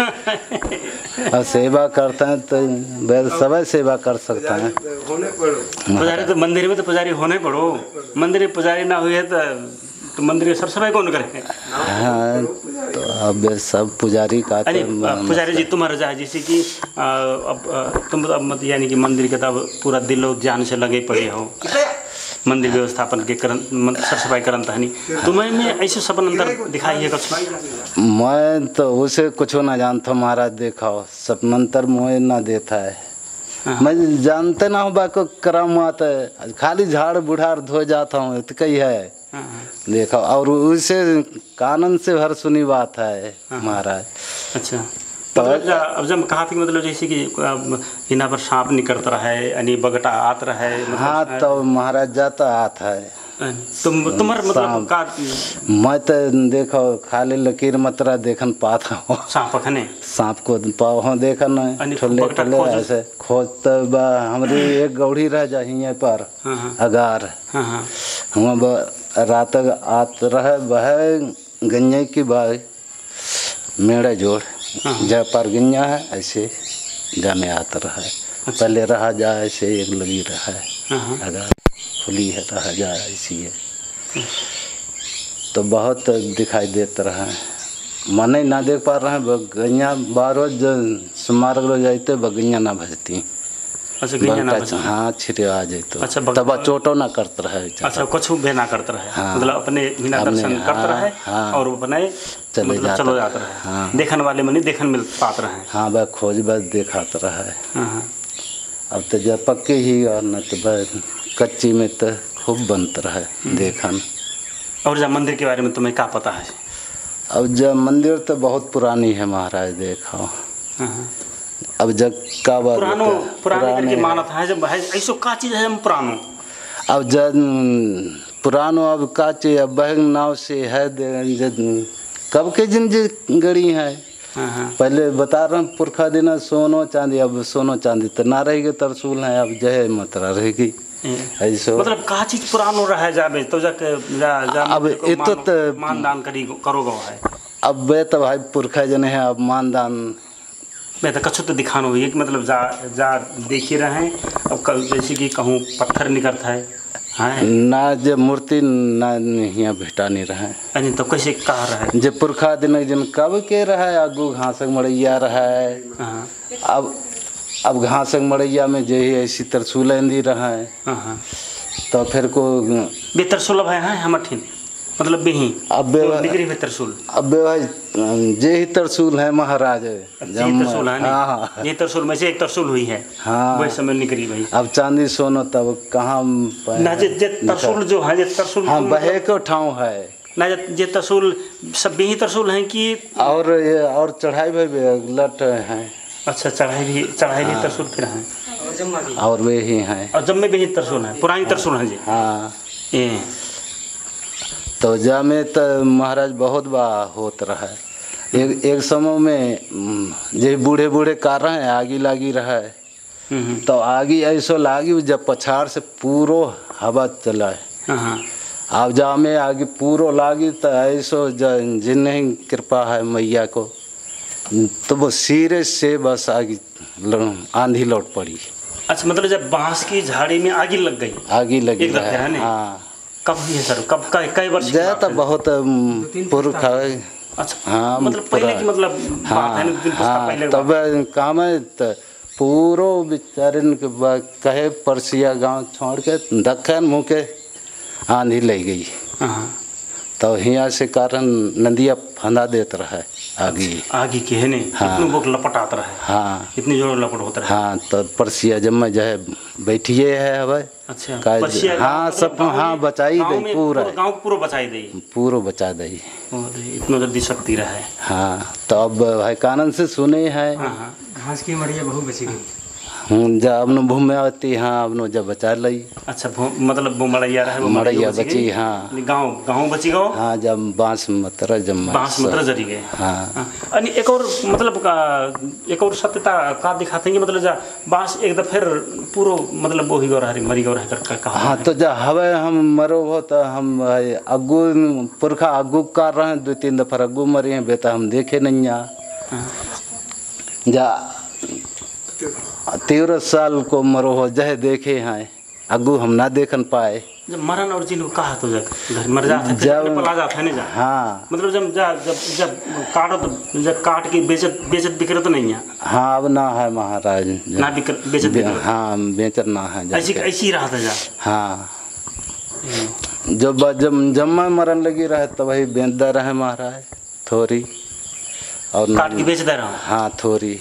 और सेवा करते हैं तो वह सब सेवा कर सकते हैं पुजारी तो मंदिर में तो पुजारी होने पड़ो मंदिर में पुजारी ना हुए तो तो मंदिर की सर सफाई कौन करे? हाँ तो अब सब पुजारी का अरे तो पुजारी जी तुम्हारा जा जैसे कि आ, अब आ, तुम अब मत यानी कि मंदिर के तब पूरा दिल और जान से लगे पड़े हो मंदिर व्यवस्थापन के करन सर सफाई करन तहनी तुम्हें में ऐसे सब अंदर दिखाई है कुछ? मैं तो उसे कुछ ना जानता महाराज देखाओ सब मंत्र मुझे ना देता है मैं जानते ना हूँ बाको करामात है खाली झाड़ बुढ़ार धो जाता हूँ तो कही है देखो और उसे कानून से हर सुनी बात है महाराज। अच्छा तो अब जब कहा थी मतलब जैसे कि हिना पर सांप निकलत रहा है यानी बगटा आत रहा है मतलब हाँ तो महाराज जाता आता है तुम तुम्हारा मतलब का मैं तो देखो खाली लकीर मतरा देखन पाता हूँ सांप खने सांप को पाओ हो देखन अनि ठोले बगटा ठोले खोज- ऐसे खोज तो बा हमारी एक गौड़ी रह जा हियाँ पर हाँ, हाँ। अगार हाँ हाँ हम रात आत रहे वह गन्ने की बाई मेरा जोड़ जहाँ पर गन्या है ऐसे जा में आता रहा है पहले रहा जा ऐसे एक लगी रहा है हाँ, हाँ। अगर खुली है रहा जा ऐसी है तो बहुत दिखाई देता रहा है मने ना देख पा रहे हैं गैया बारह जो सुमार लो जाते बगैया ना भजती अच्छा गैया ना बगटा- हाँ छिटे आ जाते अच्छा, बग- तब चोटो ना करते रहे अच्छा कुछ भी ना करते रहे हाँ। मतलब अपने बिना अपने- दर्शन करते हाँ, रहे हाँ। और अपने चले मतलब जाते चलो रहे। जाते रहे हाँ। देखने वाले में नहीं देखन मिल पाते रहे हाँ वह खोज बस दिखाता रहा है हाँ हाँ अब तो जब पक्के ही और न तो वह कच्ची में तो खूब बनता रहा है देखन और जब मंदिर के बारे में तुम्हें क्या पता है? अब जब मंदिर तो बहुत पुरानी है महाराज, देखो अब जग का बात पुरानो पुराने करके मानत है जब है ऐसो का चीज है हम पुरानो। अब जब पुरानो अब का चीज अब बहन नाव से है जब कब के जिन गड़ी है। पहले बता रहा हूँ पुरखा देना सोनो चांदी, अब सोनो चांदी तो ना रहेगी, तरसूल है अब जय मतरा रहेगी ऐसो। मतलब का चीज पुरानो रह जाबे तो जा जा, जा अब ये तो, तो मानदान करी करोगे है। अब बे तो भाई पुरखा जन है, अब मानदान मैं तो कछु तो दिखानो एक मतलब जा जा देख ही रहे हैं। अब कल जैसे कि कहूँ पत्थर निकलता है हाँ ना, जब मूर्ति ना यहाँ भेटा नहीं रहा है तो कैसे कहा रहा है जब पुरखा दिन जन कब के रहा है आगू घासक मड़ैया रहा है। अब अब घासक मड़ैया में जो ही ऐसी तरसूल आंदी रहा है तो फिर को बेतरसूल है हाँ हम ठिन मतलब बेही अब डिग्री में तरसूल अब भाई जे ही तरसूल है महाराज ये तरसूल है हाँ ये तरसूल में से एक तरसूल हुई है हाँ वही समय निकली भाई। अब चांदी सोनो तब कहाँ ना जे जे तरसूल जो है जे तरसूल हाँ बहे को ठाव है ना जे तरसूल सब भी तरसूल हैं कि और ये और चढ़ाई भी लट है। अच्छा चढ़ाई भी चढ़ाई भी तरसूल फिर हैं और वे ही हैं और जब में भी तरसूल है पुरानी तरसूल है जी हाँ ये तो जा में तो महाराज बहुत बा होत रहा है। एक एक समय में जे बूढ़े बूढ़े कार रहे हैं आगी लागी रहा है तो आगी ऐसो लागी जब पछाड़ से पूरो हवा चला है। अब जा में आगे पूरो लागी तो ऐसो जिन्हें कृपा है मैया को तो वो सिरे से बस आगे आंधी लौट पड़ी। अच्छा मतलब जब बांस की झाड़ी में आगी लग गई आगी लगी एक दफे है हाँ कब हुई है सर कब का कई वर्ष जय तो बहुत पुरख है। अच्छा हाँ मतलब पहले की मतलब बात है ना हाँ पहले तब काम है तो पूरो बेचारे के कहे परसिया गांव छोड़ के दक्षिण मुँह के आंधी ले गई तो यहाँ से कारण नदिया फंदा देता रहा है आगे आगे के है नहीं हाँ इतनी बुक लपटाता रहा है हाँ इतनी जोर लपट होता रहा हाँ तो परसिया जब मैं जो है बैठिए है अब अच्छा हाँ सब हाँ बचाई दे पूरा गांव पूरा बचाई दे पूरा बचा दे इतना जल्दी शक्ति रहा है। हाँ तो अब भाई कानन से सुने हैं घास की मड़िया बहुत बची गई जब अपनो भूमि में आती हाँ अपनो जब बचा ली। अच्छा मतलब वो मड़ैया रहे वो मड़ैया बची हाँ गांव गांव बची गाँव हाँ जब बांस मतरा जब बांस मतरा जरी गए हाँ अनि एक और मतलब का एक और सत्यता का दिखाते हैं मतलब जा बांस एक दफे फिर पूरा मतलब वो ही गौ रहा मरी गौ रहा कर कहा हाँ तो जा हवे हम मरो हो तो हम अग्गू पुरखा अग्गू कर रहे हैं दो तीन दफा अग्गू मरे हैं बेटा हम देखे नहीं जा तेरह साल को मरो हो जहे देखे हैं अग्गू हम ना देखन पाए जब मरन और जिन कहा तो जब घर मर जाते जब पला जाता है ना जा हाँ मतलब जब जा जब जब काटो तो जब काट के बेचत बेचत बिक्र तो नहीं है हाँ अब ना है महाराज ना बिक्र बेचत बे, हाँ बेचत ना है ऐसी ऐसी रहा था जा हाँ जब जब जम्मा मरन लगी रहे तो वही बेचता रहे महाराज थोड़ी और काट के बेचता रहा हाँ थोड़ी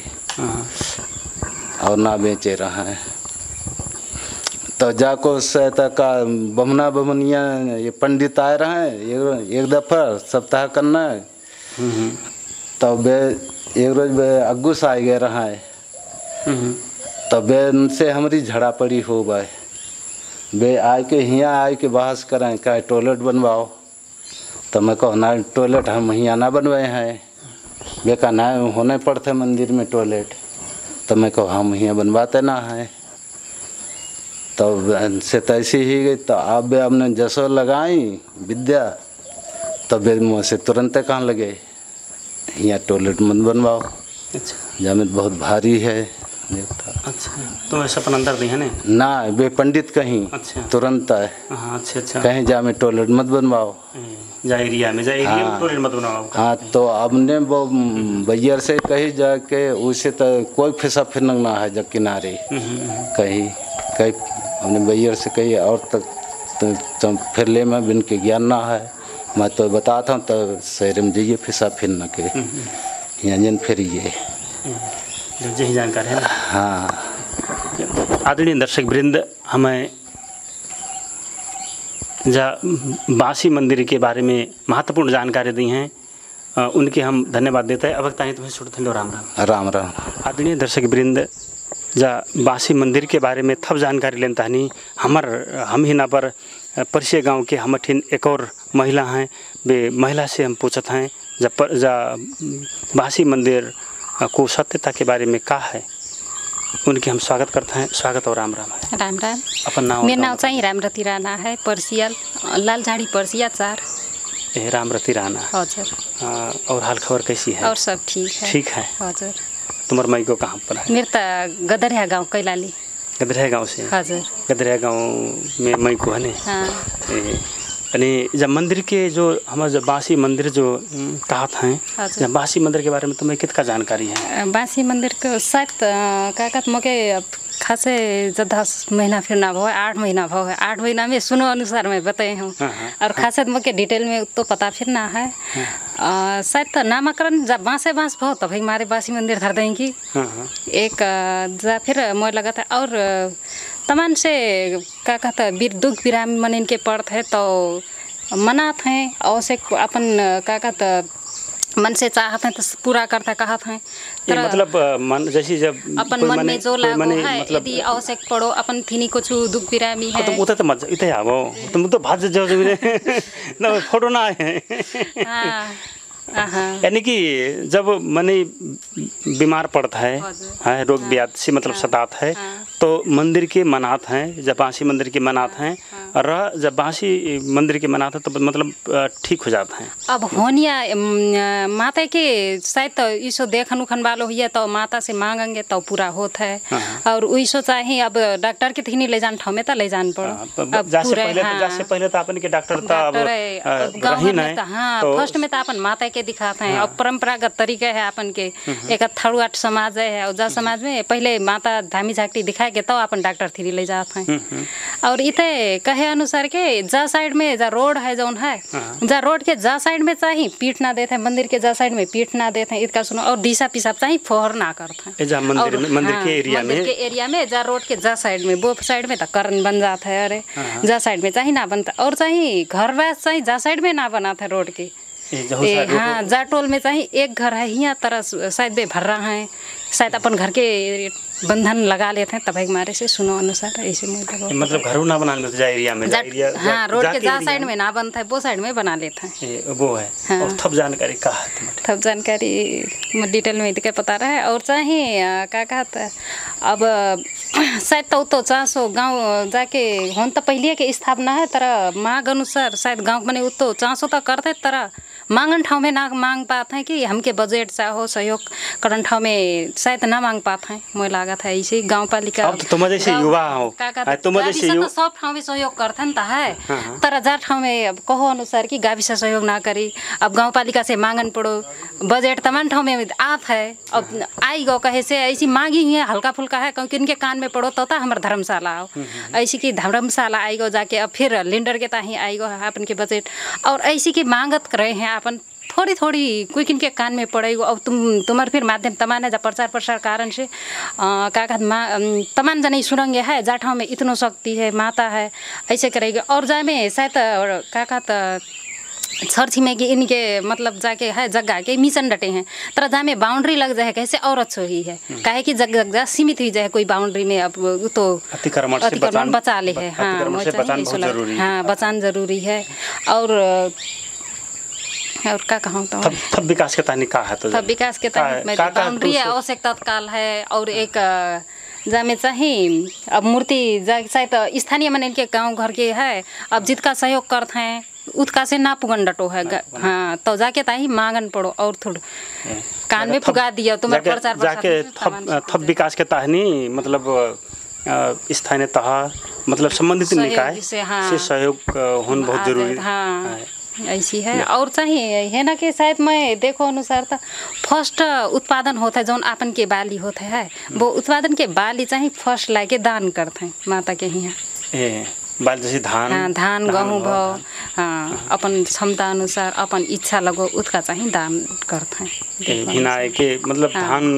और ना बेचे रहा है तो जाको सहता का बमना बमनिया ये पंडित आए रहे हैं एक, एक दफ़ा सप्ताह करना है तो बे एक रोज बे अग्गूस आ गए रहा है तो बे उनसे हमारी झड़ा पड़ी हो भाई बे आए के यहाँ आए के बहस करें क्या टॉयलेट बनवाओ तो मैं कहो ना टॉयलेट हम यहाँ ना बनवाए हैं बे का ना होने पड़ते मंदिर में टॉयलेट तो मैं कहो हम यहाँ बनवाते ना हैं तो से तैसी ही गई तो अब हमने जसो लगाई विद्या तो बे मुँह से तुरंत कहाँ लगे यहाँ टॉयलेट मत बनवाओ। अच्छा जामित बहुत भारी है देवता। अच्छा तो ऐसा अपन अंदर नहीं है ना ना बे पंडित कहीं अच्छा तुरंत है हाँ अच्छा अच्छा कहीं जामे टॉयलेट मत बनवाओ जा एरिया में जा एरिया में टॉयलेट मत बनवाओ। हाँ तो हमने वो भैया से कहीं जाके उसे तो कोई फिसा फिरना ना है जब किनारे कहीं कहीं हमने भैया से कही और तक तो फिर ले में बिन के ज्ञान ना है मैं तो बताता हूँ तो शहर में जाइए फिसा फिरना के यहाँ जन फिरिए यही जानकारी है ना। हाँ आदरणीय दर्शक वृंद हमें जा बासी मंदिर के बारे में महत्वपूर्ण जानकारी दी हैं, उनके हम धन्यवाद देते हैं। अब ताई तुम्हें छोड़ थलो राम राम राम राम। आदरणीय दर्शक वृंद, जा बासी मंदिर के बारे में थप जानकारी लेन तानी हमर हम ही ना पर परिचय गांव के हम ठिन एक और महिला हैं, वे महिला से हम पूछत हैं जब पर जा बासी मंदिर को सत्यता के बारे में का है, उनके हम स्वागत करते हैं। स्वागत और राम राम है। राम राम। अपन नाम? मेरा नाम चाहिए रामरती राणा है, परसियल लाल झाड़ी परसिया चार। ए रामरती राणा। हजुर। और हाल खबर कैसी है? और सब ठीक है। ठीक है। हजुर। तुम्हारे माई को कहाँ पर है? मेरे तो गदरिया गांव कैलाली। गदरिया गांव से? हजुर। गदरिया गांव में माई को है ने? हाँ। यानी जब मंदिर के जो हमारे जब बासी मंदिर जो कहत हैं, जब बासी मंदिर के बारे में तुम्हें कितना जानकारी है? बासी मंदिर को शायद का कहत मके खासे जब दस महीना फिर ना भाव आठ महीना भाव है, आठ महीना में सुनो अनुसार मैं बताई हूँ। और खासे मके डिटेल में तो पता फिर ना है। शायद तो नामकरण जब बाँसे बाँस भाव तब हमारे बासी मंदिर धर देंगी एक जा फिर मोह लगा था। और तमान से का कहता बीर दुख विराम मन इनके पड़त है तो मनात हैं और से अपन का कहता मन से चाहत हैं तो पूरा करता कहत हैं। मतलब मन जैसे जब अपन मन में जो लागो है यदि आवश्यक पड़ो अपन थिनी कुछ दुख विरामी है तो उता तो मजा इते आवो तुम तो भाज जाओ मेरे ना फोटो ना आए। हाँ यानी कि जब मने बीमार पड़ता है, है रोग व्याधि से मतलब सतात है तो मंदिर के मनात हैं, जब बासी मंदिर के मनात हैं और जब बासी मंदिर के मनात हैं तो मतलब ठीक हो जाता है। अब होनिया माता के शायद तो ईसो देखन उखन वालो हुआ तो माता से मांगेंगे तो पूरा होता है। और ईसो चाहे अब डॉक्टर के थी ले जान ठाव में तो ले जान पड़ो। अब जासे पहले तो जासे पहले तो अपन के डॉक्टर था अब रही नहीं। हाँ फर्स्ट में तो अपन माता के दिखाते हैं। और परंपरागत तरीका है अपन के एक थड़ुआट समाज है और जा समाज में पहले माता धामी झाकटी दिखा के तो अपन डॉक्टर थ्री ले जाते हैं। और इते कहे अनुसार के जा साइड में जा रोड है जौन है जा रोड के जा साइड में चाहिए पीठ ना देते हैं, मंदिर के जा साइड में पीठ ना देते हैं इतना सुनो। और दिशा पिसाब चाहिए फोहर ना करते हैं जा मंदिर में, मंदिर हाँ, के एरिया में के एरिया में जा रोड के जा साइड में वो साइड में तो करण बन जाता है। अरे जा साइड में चाहिए ना बनता और चाहिए घर वास चाहिए जा साइड में ना बनाते है रोड के। ए, हाँ जा टोल में चाहिए एक घर है यहाँ तरह शायद बे भर रहा है शायद अपन घर के बंधन लगा लेते हैं तब हमारे से सुनो अनुसार ऐसे मतलब घर ना बना लेते जा एरिया में जा एरिया हाँ रोड के जा साइड में ना बनता है वो साइड में बना लेते हैं वो है। हाँ। और थप जानकारी का है थप जानकारी डिटेल में क्या पता रहा है। और चाहे क्या कहता है अब शायद तो तो चाह सो गाँव जाके होन तो पहले के स्थापना है तरह मांग अनुसार शायद गाँव बने उतो चाह सो तो करते तरह मांगन ठाव में ना मांग पाते हैं कि हमके बजट चाहो सहयोग करन ठाव में शायद ना मांग पाते हैं। मुझे लगा था ऐसे गाँव पालिका अब तुम जैसे युवा हो तुम जैसे तो सब ठाव में सहयोग करते हैं है तर जा ठाव में अब कहो अनुसार कि गावी से सहयोग ना करी अब गाँव पालिका से मांगन पड़ो बजट तमाम ठाव में आप है अब आई गो कहे से ऐसी मांगी हुई है हल्का फुल्का है क्योंकि इनके कान में पड़ो तो था हमारा धर्मशाला आओ ऐसी की धर्मशाला आई गो जाके अब फिर लिंडर के ताही आई गो अपन के बजट और ऐसी की मांगत कर रहे हैं अपन थोड़ी थोड़ी कोई किन के कान में पड़ेगा। अब तुम तुम्हारे फिर माध्यम तमाम जब प्रचार प्रसार कारण से का कहत माँ तमाम जने सुरंगे है जाठाओं में इतनो शक्ति है माता है ऐसे करेगी। और जा में शायद का कहत छर में कि इनके मतलब जाके है जगह के मिशन डटे हैं तर जहाँ में बाउंड्री लग जाए कैसे और अच्छा ही है काहे कि जग जगह सीमित हुई जाए कोई बाउंड्री में अब तो अतिक्रमण से बचान बचा ले है। हाँ हाँ बचान जरूरी है। और और क्या कहूँ तो थप विकास के तहत का है तो थप विकास के तहत बाउंड्री आवश्यक तत्काल है। और एक जामे चाहिए अब मूर्ति शायद स्थानीय मन इनके गाँव घर के है अब जितका सहयोग करते हैं उतका से ना पुगन डटो है। हाँ तो जाके ताही मांगन पड़ो और थोड़ा कान में पुगा दिया तुम्हारे प्रचार जाके थप थप विकास के तहत मतलब स्थानीय तह मतलब संबंधित निकाय से सहयोग होना बहुत जरूरी है ऐसी है। और चाहिए है ना कि शायद मैं देखो अनुसार तो फर्स्ट उत्पादन होता है जो अपन के बाली होता है वो उत्पादन के बाली चाहिए फर्स्ट लाके दान करते हैं माता के यहाँ बाल जैसे धान हाँ धान गेहूँ भाव हाँ अपन क्षमता अनुसार अपन इच्छा लगो उसका चाहिए दान करते हैं हिनाए के मतलब धान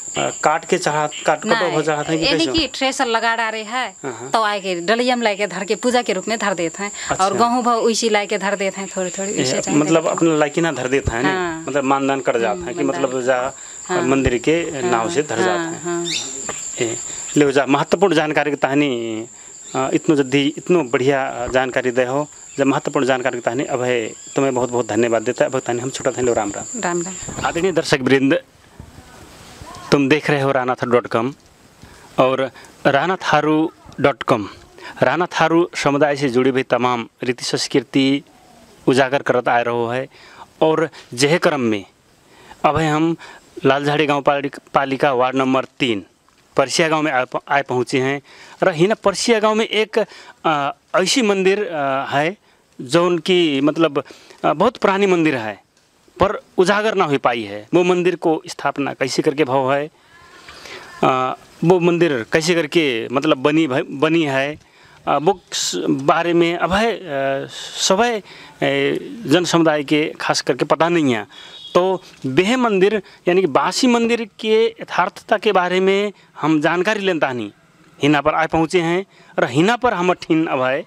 काट के चढ़ा काट कटो हो चढ़ाते हैं कि यानी कैसे? कि थ्रेसर लगा डाले है हाँ। तो आए के डलिया में लाके धर के पूजा के रूप में धर देते हैं अच्छा। और गेहूं भाव उसी लाके धर देते हैं थोड़ी थोड़ी ए, उसे मतलब अपना लाइकी ना धर देता है ना, हाँ। मतलब मानदान कर जाता है कि मतलब जा मंदिर के नाव से धर जाता है। हाँ। ए, ले जा महत्वपूर्ण जानकारी के तहनी अ, इतनो जल्दी इतनो बढ़िया जानकारी दे हो, जब महत्वपूर्ण जानकारी के तहनी अब है तुम्हें बहुत बहुत धन्यवाद देता है। अब तहनी हम छोटा थे लो राम राम। राम राम। आदरणीय दर्शक वृंद, तुम देख रहे हो राणा थारू डॉट कॉम और राणा थारू डॉट कॉम राणा थारू समुदाय से जुड़ी हुई तमाम रीति संस्कृति उजागर करत आ रहो है। और जह क्रम में अब हम लालझाड़ी गांव पालिका वार्ड नंबर तीन परसिया गांव में आए पहुँचे हैं। और हिना परसिया गांव में एक आ, ऐसी मंदिर आ, है जो उनकी मतलब आ, बहुत पुरानी मंदिर है पर उजागर ना हो पाई है। वो मंदिर को स्थापना कैसे करके भाव है, आ, वो मंदिर कैसे करके मतलब बनी बनी है, आ, वो बारे में अब है सभी जन समुदाय के खास करके पता नहीं है। तो वह मंदिर यानी कि बासी मंदिर के यथार्थता के बारे में हम जानकारी लेता नहीं हिना पर आए पहुँचे हैं। और हिना पर हम ठिन अब है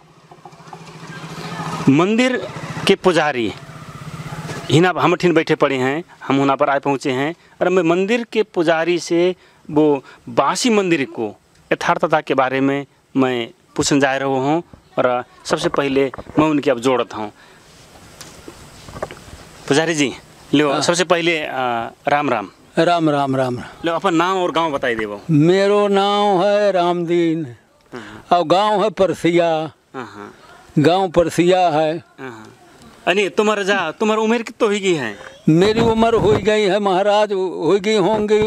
मंदिर के पुजारी हिना हम ठिन बैठे पड़े हैं, हम होना पर आए पहुँचे हैं। और मैं मंदिर के पुजारी से वो बासी मंदिर को यथार्थता के बारे में मैं पूछने जा रहा हूँ। और सबसे पहले मैं उनकी अब जोड़ता हूँ। पुजारी जी लो सबसे पहले आ, राम राम। राम राम राम लो अपन नाम और गांव बताई देवो। मेरो नाम है रामदीन और गांव है परसिया। गांव परसिया है। अरे तुम्हारा जा तुम्हारी उम्र कितनी हो गई है? मेरी उम्र हो गई है महाराज, हो गई होंगी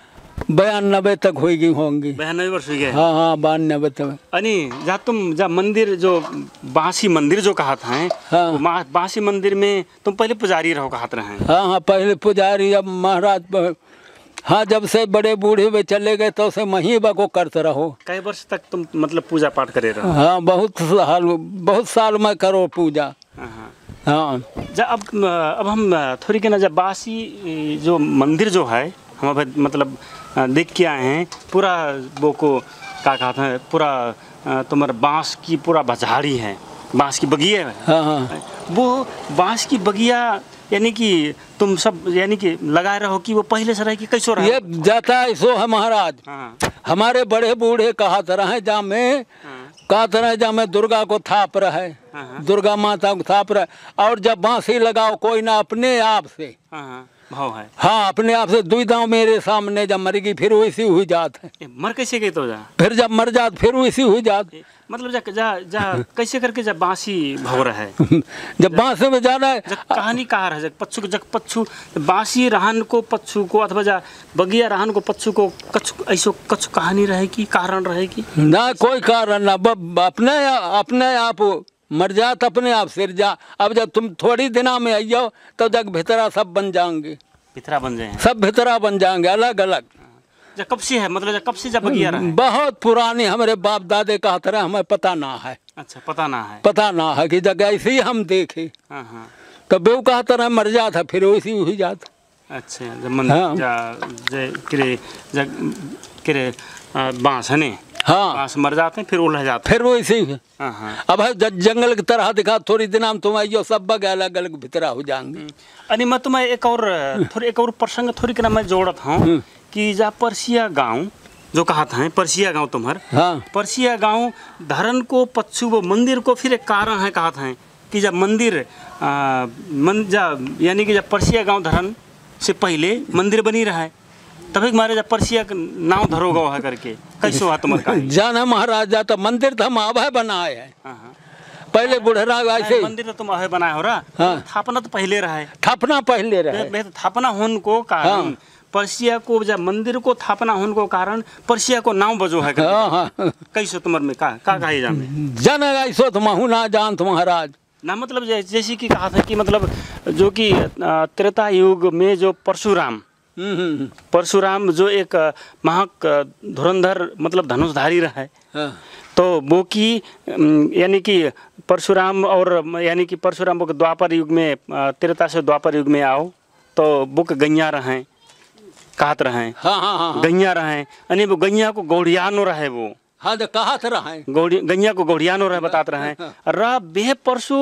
बयानबे तक हो गई होंगी। बयानबे वर्ष हो गए? हाँ हाँ बानबे तक। अरे जा तुम जा मंदिर जो बासी मंदिर जो कहा था, हाँ। बासी मंदिर में तुम पहले पुजारी रहो कहा रहे? हाँ हाँ पहले पुजारी। अब महाराज हाँ जब से बड़े बूढ़े में चले गए तो से महीबा को करते रहो। कई वर्ष तक तुम मतलब पूजा पाठ करे रहो? हाँ बहुत साल बहुत साल में करो पूजा। हाँ जब अब अब हम थोड़ी के ना जब बासी जो मंदिर जो है हम अब मतलब देख के आए हैं, पूरा वो को क्या कहते हैं, पूरा तुम्हारा बांस की पूरा बझाड़ी है, बांस की बगिया है। हाँ हाँ वो बांस की बगिया यानी कि तुम सब यानी कि लगा रहे हो कि वो पहले से रहे कि कैसो रहा? ये जाता है सो है महाराज। हाँ। हमारे बड़े बूढ़े कहा तरह है जा में कहा तरह जा में दुर्गा को थाप रहे, दुर्गा माता को थाप रहे। और जब बांसी लगाओ कोई ना अपने आप से भाव है। हाँ अपने आप से दुई दाव मेरे सामने जब मरेगी फिर वैसी हुई जात है। मर कैसे गई तो जा? फिर जब मर जात फिर वैसी हुई जात। मतलब जा जा जा कैसे करके जब बांसी भव रहा है जब बांसे में जाना है कहानी कहा रहा है पच्चू जग पच्चू बांसी रहन को पच्चू को अथवा जा बगिया रहन को पच्चू को कछु ऐसो कछु कहानी रहे की कारण रहे की ना कोई कारण ना अपने अपने आप मर जात अपने आप सिर जा। अब जब तुम थोड़ी दिना में आई जाओ तो जग भितरा सब बन जाएंगे, भितरा बन जाए सब भितरा बन जाएंगे अलग अलग। जब कब से है मतलब जब कब से जब बगिया रहा है? बहुत पुरानी हमारे बाप दादे का तरह हमें पता ना है। अच्छा पता ना है? पता ना है कि जगह ऐसे ही हम देखे। हाँ हाँ तो बेव का तरह मर जाता फिर वैसी हुई जाता। अच्छा जब मन हाँ। जा जे किरे जग किरे बांस है ने हाँ बांस मर जाते हैं फिर उलझ जाते फिर वैसे ही। हाँ हाँ अब है जंगल की तरह दिखा थोड़ी दिन हम तुम आइयो सब बग अलग अलग भितरा हो जाएंगे। अरे मैं तुम्हें एक और थोड़ी एक और प्रसंग थोड़ी के ना मैं जोड़त हूँ कि जा परसिया गांव जो कहा था परसिया गांव तुम्हार हाँ परसिया गांव धरन को पच्चू वो मंदिर को फिर एक कारण है कहा था कि जब मंदिर आ, मन जा यानी कि जब परसिया गांव धरन से पहले मंदिर बनी रहा है तभी मारे जब परसिया नाव धरो गो है करके कैसे हुआ तुम्हारा? जाना महाराजा तो मंदिर तो हम आभा बनाए है। पहले बुढ़रा ऐसे मंदिर तो तुम अहे बनाए हो रहा हाँ। थापना तो पहले रहा है। थापना पहले रहे तो थापना होने को कारण हाँ। परसिया को जब मंदिर को थापना होने को कारण परसिया को नाम बजो है हाँ, हाँ। कैसे तुम्हारे में का का कहे जाने जन ऐसो तुम हूँ ना जानत महाराज ना मतलब जैसे कि कहा था कि मतलब जो कि त्रेता युग में जो परशुराम परशुराम जो एक महक धुरंधर मतलब धनुषधारी रहा है हाँ। तो वो की यानी कि परशुराम और यानी कि परशुराम वो द्वापर युग में त्रेता से द्वापर युग में आओ तो बुक गैया रहे कहत रहे हाँ हाँ हाँ गैया रहे अने वो गैया को गौड़ियानो रहे वो हाँ तो कहा तो रहे गौड़ी गैया को गौड़ियानो रहे बतात रहे रह बे परसु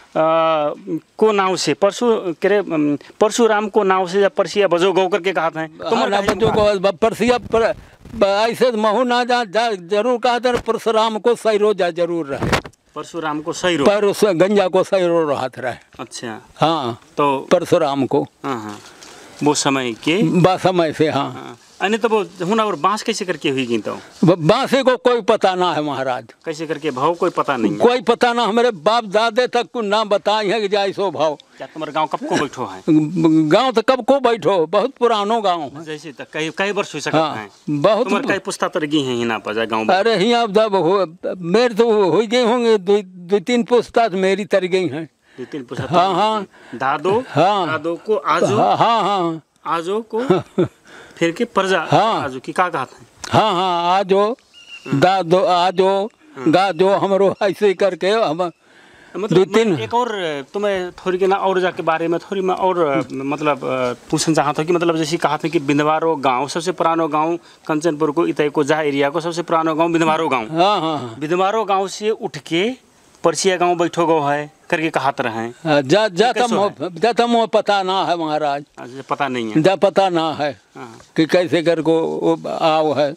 को नाव से परसु करे परशुराम को नाव से जब परसिया बजो गौ करके कहत हैं तुम्हारा बजो गौ परसिया पर ऐसे महू ना जा, जा जरूर कहते परशुराम को सैरो जा जरूर रहे परशुराम को सैरो पर गंजा को सैरो रहत रहे अच्छा हाँ तो परशुराम को हाँ हाँ वो समय के बा समय से हाँ, हाँ। अने तो वो हुना और बांस कैसे करके हुई गई तो बांसे को कोई पता ना है महाराज कैसे करके भाव कोई पता नहीं है कोई पता ना हमारे बाप दादे तक को ना बताई है कि जाए सो भाव क्या तुम्हारे गांव कब को बैठो है गांव तो कब को बैठो बहुत पुरानो गांव है जैसे तक कई कई वर्ष हो सकता हाँ, है बहुत तुम्हारे कई पुस्ता तरगी है हिना पर गांव अरे यहाँ जब हो मेरे तो हो गए होंगे दो दो तीन पुस्ता मेरी तर गई हैं दो तीन पुस्ता हाँ हाँ दादो हाँ दादो को आजो हाँ हाँ हाँ आजो को फिर के परजा हाँ आजो की का कहते हैं हाँ हाँ आजो दादो आजो गाजो हमरो ऐसे करके हम मतलब दो तीन एक और तुम्हें थोड़ी के ना और जाके बारे में थोड़ी मैं और मतलब पूछना चाहता हूँ कि मतलब जैसे कहा था कि बिंदवारो गांव सबसे पुरानो गांव कंचनपुर को इतने को जहाँ एरिया को सबसे पुरानो गांव बिंदवारो गांव हाँ हाँ बिंदवारो गांव से उठ के परसिया गांव बैठो गो है करके कहत रहे जा जा तम जा तम पता ना है महाराज पता नहीं है जा पता ना है कि कैसे कर को आओ है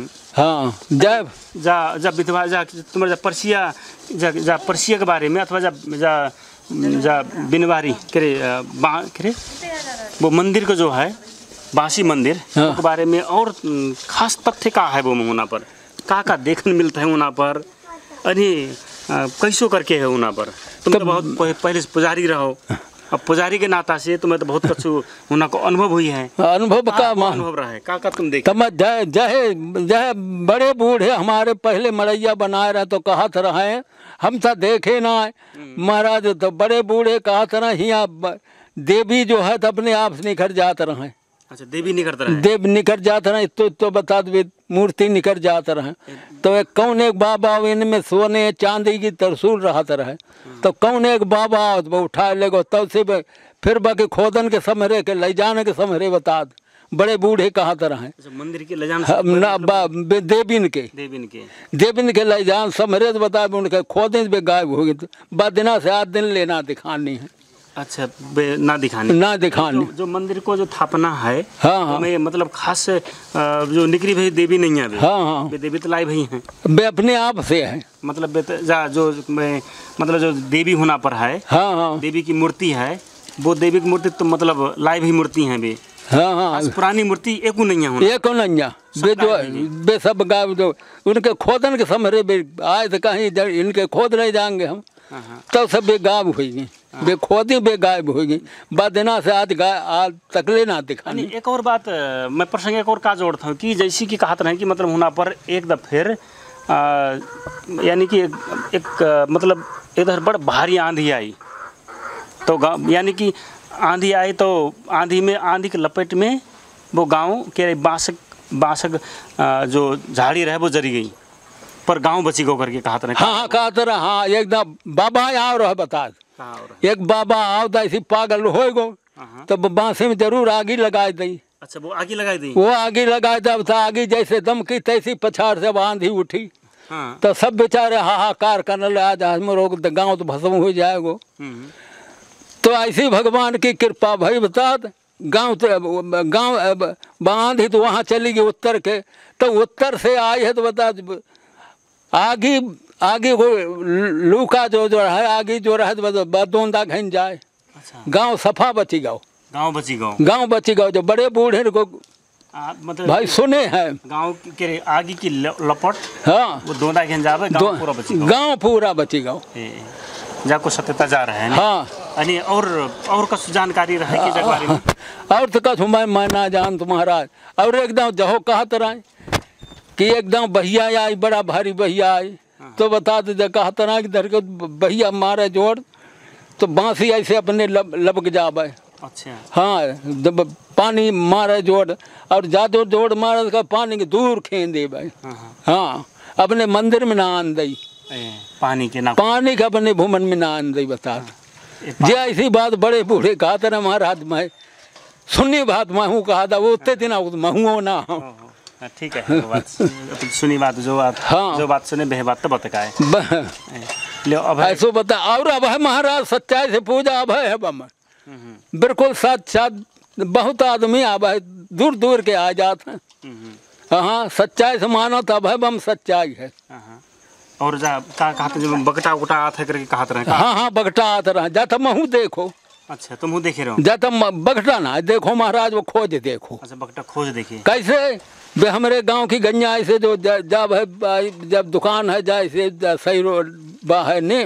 हाँ जा जा जब विधवा जा तुम्हारा जा परसिया जा जा परसिया के बारे में अथवा जा जा जा बिनवारी करे बा करे वो मंदिर को जो है बांसी मंदिर हाँ। के बारे में और खास तथ्य का है वो वहाँ पर का का देखने मिलता है वहाँ पर अरे कैसो करके है वहाँ पर तुम तो बहुत पहले से पुजारी रहो अब पुजारी के नाता से तुम्हें तो बहुत कुछ वहाँ को अनुभव हुई है अनुभव का अनुभव रहा है का का तुम देख जय जय जय बड़े बूढ़े हमारे पहले मड़ैया बनाए रहे तो कहत रहे हम तो देखे ना महाराज तो बड़े बूढ़े कहत रहे यहाँ देवी जो है तो अपने आप से निखर जाते रहे अच्छा देवी निकट रहे देव निकट जाते रहे तो तो बता दे मूर्ति निकट जाते रहे तो एक कौन एक बाबा इनमें सोने चांदी की तरसूल रहते रहे तो कौन एक बाबा वो उठा ले गो तब से फिर बाकी खोदन के समरे के ले जाने के समरे बता बड़े बूढ़े कहा रहे मंदिर के ले जाने देवीन के देवीन के देवीन के ले जान समरे बता उनके खोदे पे गायब हो गए बाद दिना से आठ दिन लेना दिखानी है अच्छा ना दिखाने ना दिखाने जो, जो मंदिर को जो थापना है हाँ हाँ में मतलब खास जो निकली भाई देवी नहीं है हाँ हाँ वे देवी तो लाई भाई हैं वे अपने आप से है मतलब जा जो मैं मतलब जो देवी होना पर है हाँ हाँ देवी की मूर्ति है वो देवी की मूर्ति तो मतलब लाई भाई मूर्ति है वे हाँ हाँ पुरानी मूर्ति एक नहीं है एक नहीं है वे जो वे सब गायब जो उनके खोदन के समरे आए थे कहीं इनके खोद नहीं जाएंगे हम तब सब बेगायब हुई बे खोदी बेगायब होगी बाद दिना से आज गाय आज तकले ना दिखानी। एक और बात मैं प्रसंग एक और का जोड़ता हूँ कि जैसी कि कहते रहे कि मतलब होना पर एक दफ़ फिर यानी कि एक, एक मतलब एक दफ़ बड़ भारी आंधी आई तो गाँव यानी कि आंधी आई तो आंधी में आंधी के लपेट में वो गांव के बांसक बांसक जो झाड़ी रहे वो जरी गई पर गांव बची गो करके कहा था हाँ हाँ कहा था हाँ एकदम बाबा आओ रहा बता एक बाबा आओ तो ऐसी पागल हो गो तो बांसे में जरूर आगी लगाई दी अच्छा वो आगे लगाई दी वो आगे लगाई तब था आगे जैसे दम की तैसी पछाड़ से आंधी उठी हाँ। तो सब बेचारे हाहाकार करने लगे आज हमरो गाँव तो भस्म हो जाएगो तो ऐसी भगवान की कृपा भाई बता गाँव तो गाँव आंधी तो वहाँ चली गई उत्तर के तो उत्तर से आई है तो बता आगे आगे वो लूका जो जो है आगे जो रहे तो बदोंदा घन जाए अच्छा। गांव सफा बची गाँव गांव बची गाँव गांव बची गाँव जो बड़े बूढ़े को आ, मतलब भाई सुने हैं गांव के आगे की लपट हाँ वो दोंदा घन जावे गांव पूरा बची गांव पूरा बची गाँव जाको सत्यता जा रहे हैं हाँ अने और और कुछ जानकारी रहे के जग बारे में और तो कछु मैं मैं ना जान तुम्हारा और एकदम जहो कहत रहे कि एकदम बहिया आई बड़ा भारी बहिया आई तो बता दे कहता ना कि धर के बहिया मारे जोड़ तो बांसी ऐसे अपने लब लपक जावे अच्छा हाँ जब पानी मारे जोड़ और जादो जोड़ मारे का पानी के दूर खेन दे भाई हाँ अपने मंदिर में ना आन दई पानी के ना पानी का अपने भूमन में ना आन दई बता जे ऐसी बात बड़े बूढ़े कहते ना महाराज मैं सुनी बात महू कहा था वो उतने दिन महू ना हो। हाँ, ठीक है वो बात सुनी बात जो बात हाँ। जो बात सुने बह बात तो बताए ब- ले अब ऐसो बता और अब है महाराज सच्चाई से पूजा अब है बम बिल्कुल सच सच बहुत आदमी अब है दूर दूर के आ जाते हैं। हाँ सच्चाई से मानो तो अब है बम सच्चाई है। और जा का कहते जब बगटा उगटा आते करके कहते रहे हाँ हाँ बगटा आता रहा जाता महू देखो। अच्छा तुम वो देखे रहो जाता बगटा ना देखो महाराज वो खोज देखो। अच्छा बगटा खोज देखिए कैसे बे हमारे गांव की गंजा ऐसे जो ज- जब है जब दुकान है जैसे सही रोड बा है ने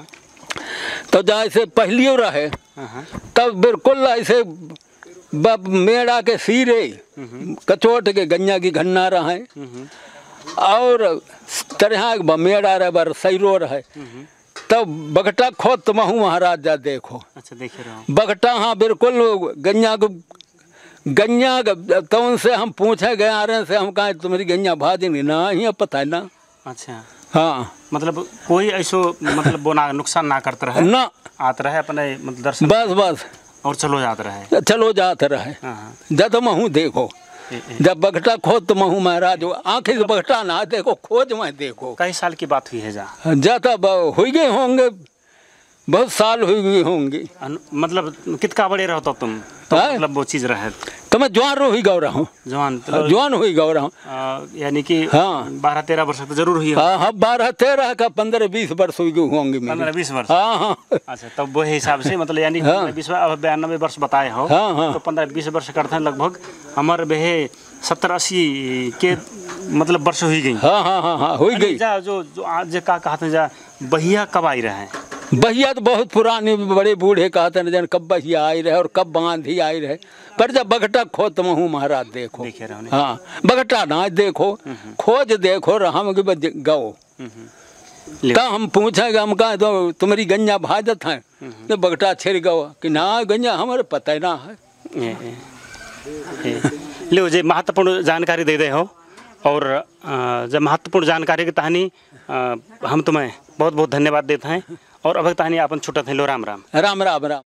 तो जैसे पहलियो रहे तब बिल्कुल ऐसे ब- मेड़ा के सिरे कचोट के गंजा की घन्ना रहे और तरह ब- मेड़ा रहे बर सैरो रहे तब बगटा खोद तो महू महाराज जा देखो। अच्छा देखे रहो बगटा हाँ बिल्कुल गन्या को गन्या तो उनसे हम पूछे गए आ रहे से हम कहा तुम्हारी गन्या भाजी नहीं ना ही अब पता है ना। अच्छा हाँ मतलब कोई ऐसो मतलब वो ना नुकसान ना करता रहे ना आते रहे अपने मतलब दर्शन बस बस और चलो जाते रहे चलो जाते रहे हाँ जब महू देखो ए- ए- जब बगटा खोद तो महू महाराज आंखें से बगटा ना देखो खोज में देखो। कई साल की बात हुई है जा जाता ब- हुई गए होंगे बहुत साल हुई गई होंगी। अनु- मतलब कितना बड़े रहो तो तुम तो हाँ? मतलब वो चीज रहे तो मैं जवान रो ही गौ रहा हूँ जवान जवान हुई गौ रहा हूँ। आ, यानी कि हाँ। बारह तेरह वर्ष तो जरूर हुई हो हाँ हाँ बारह तेरह का पंद्रह बीस वर्ष हुई गई होंगी मेरी। पंद्रह बीस वर्ष हाँ हाँ अच्छा तब वो हिसाब से मतलब यानी हाँ। बीस अब बयानबे वर्ष बताए हो हाँ, हाँ। तो पंद्रह बीस वर्ष करते हैं लगभग हमारे बेहे सत्तर अस्सी के मतलब वर्ष हुई गई हाँ हाँ हाँ हाँ हुई गई। जा जो जो आज का कहते हैं जा बहिया कब आई रहे बहिया तो बहुत पुरानी बड़े बूढ़े कहते हैं जन कब बहिया आई रहे और कब बांधी आई रहे पर जब बगटा खोज हूँ महाराज देखो देखे रहो हाँ बगटा ना देखो खोज देखो हम गो ले। तो हम पूछेंगे हम कहा तो तुम्हारी गंजा भाजत है तो बगटा छिड़ गो कि ना गंजा हमारे पता ही ना है। ए, ए, ए, ले जे महत्वपूर्ण जानकारी दे दे हो और अ, जब महत्वपूर्ण जानकारी की तहानी अ, हम तुम्हें बहुत बहुत धन्यवाद देते हैं और अब तहानी अपन छुटत है लो राम राम राम राम राम।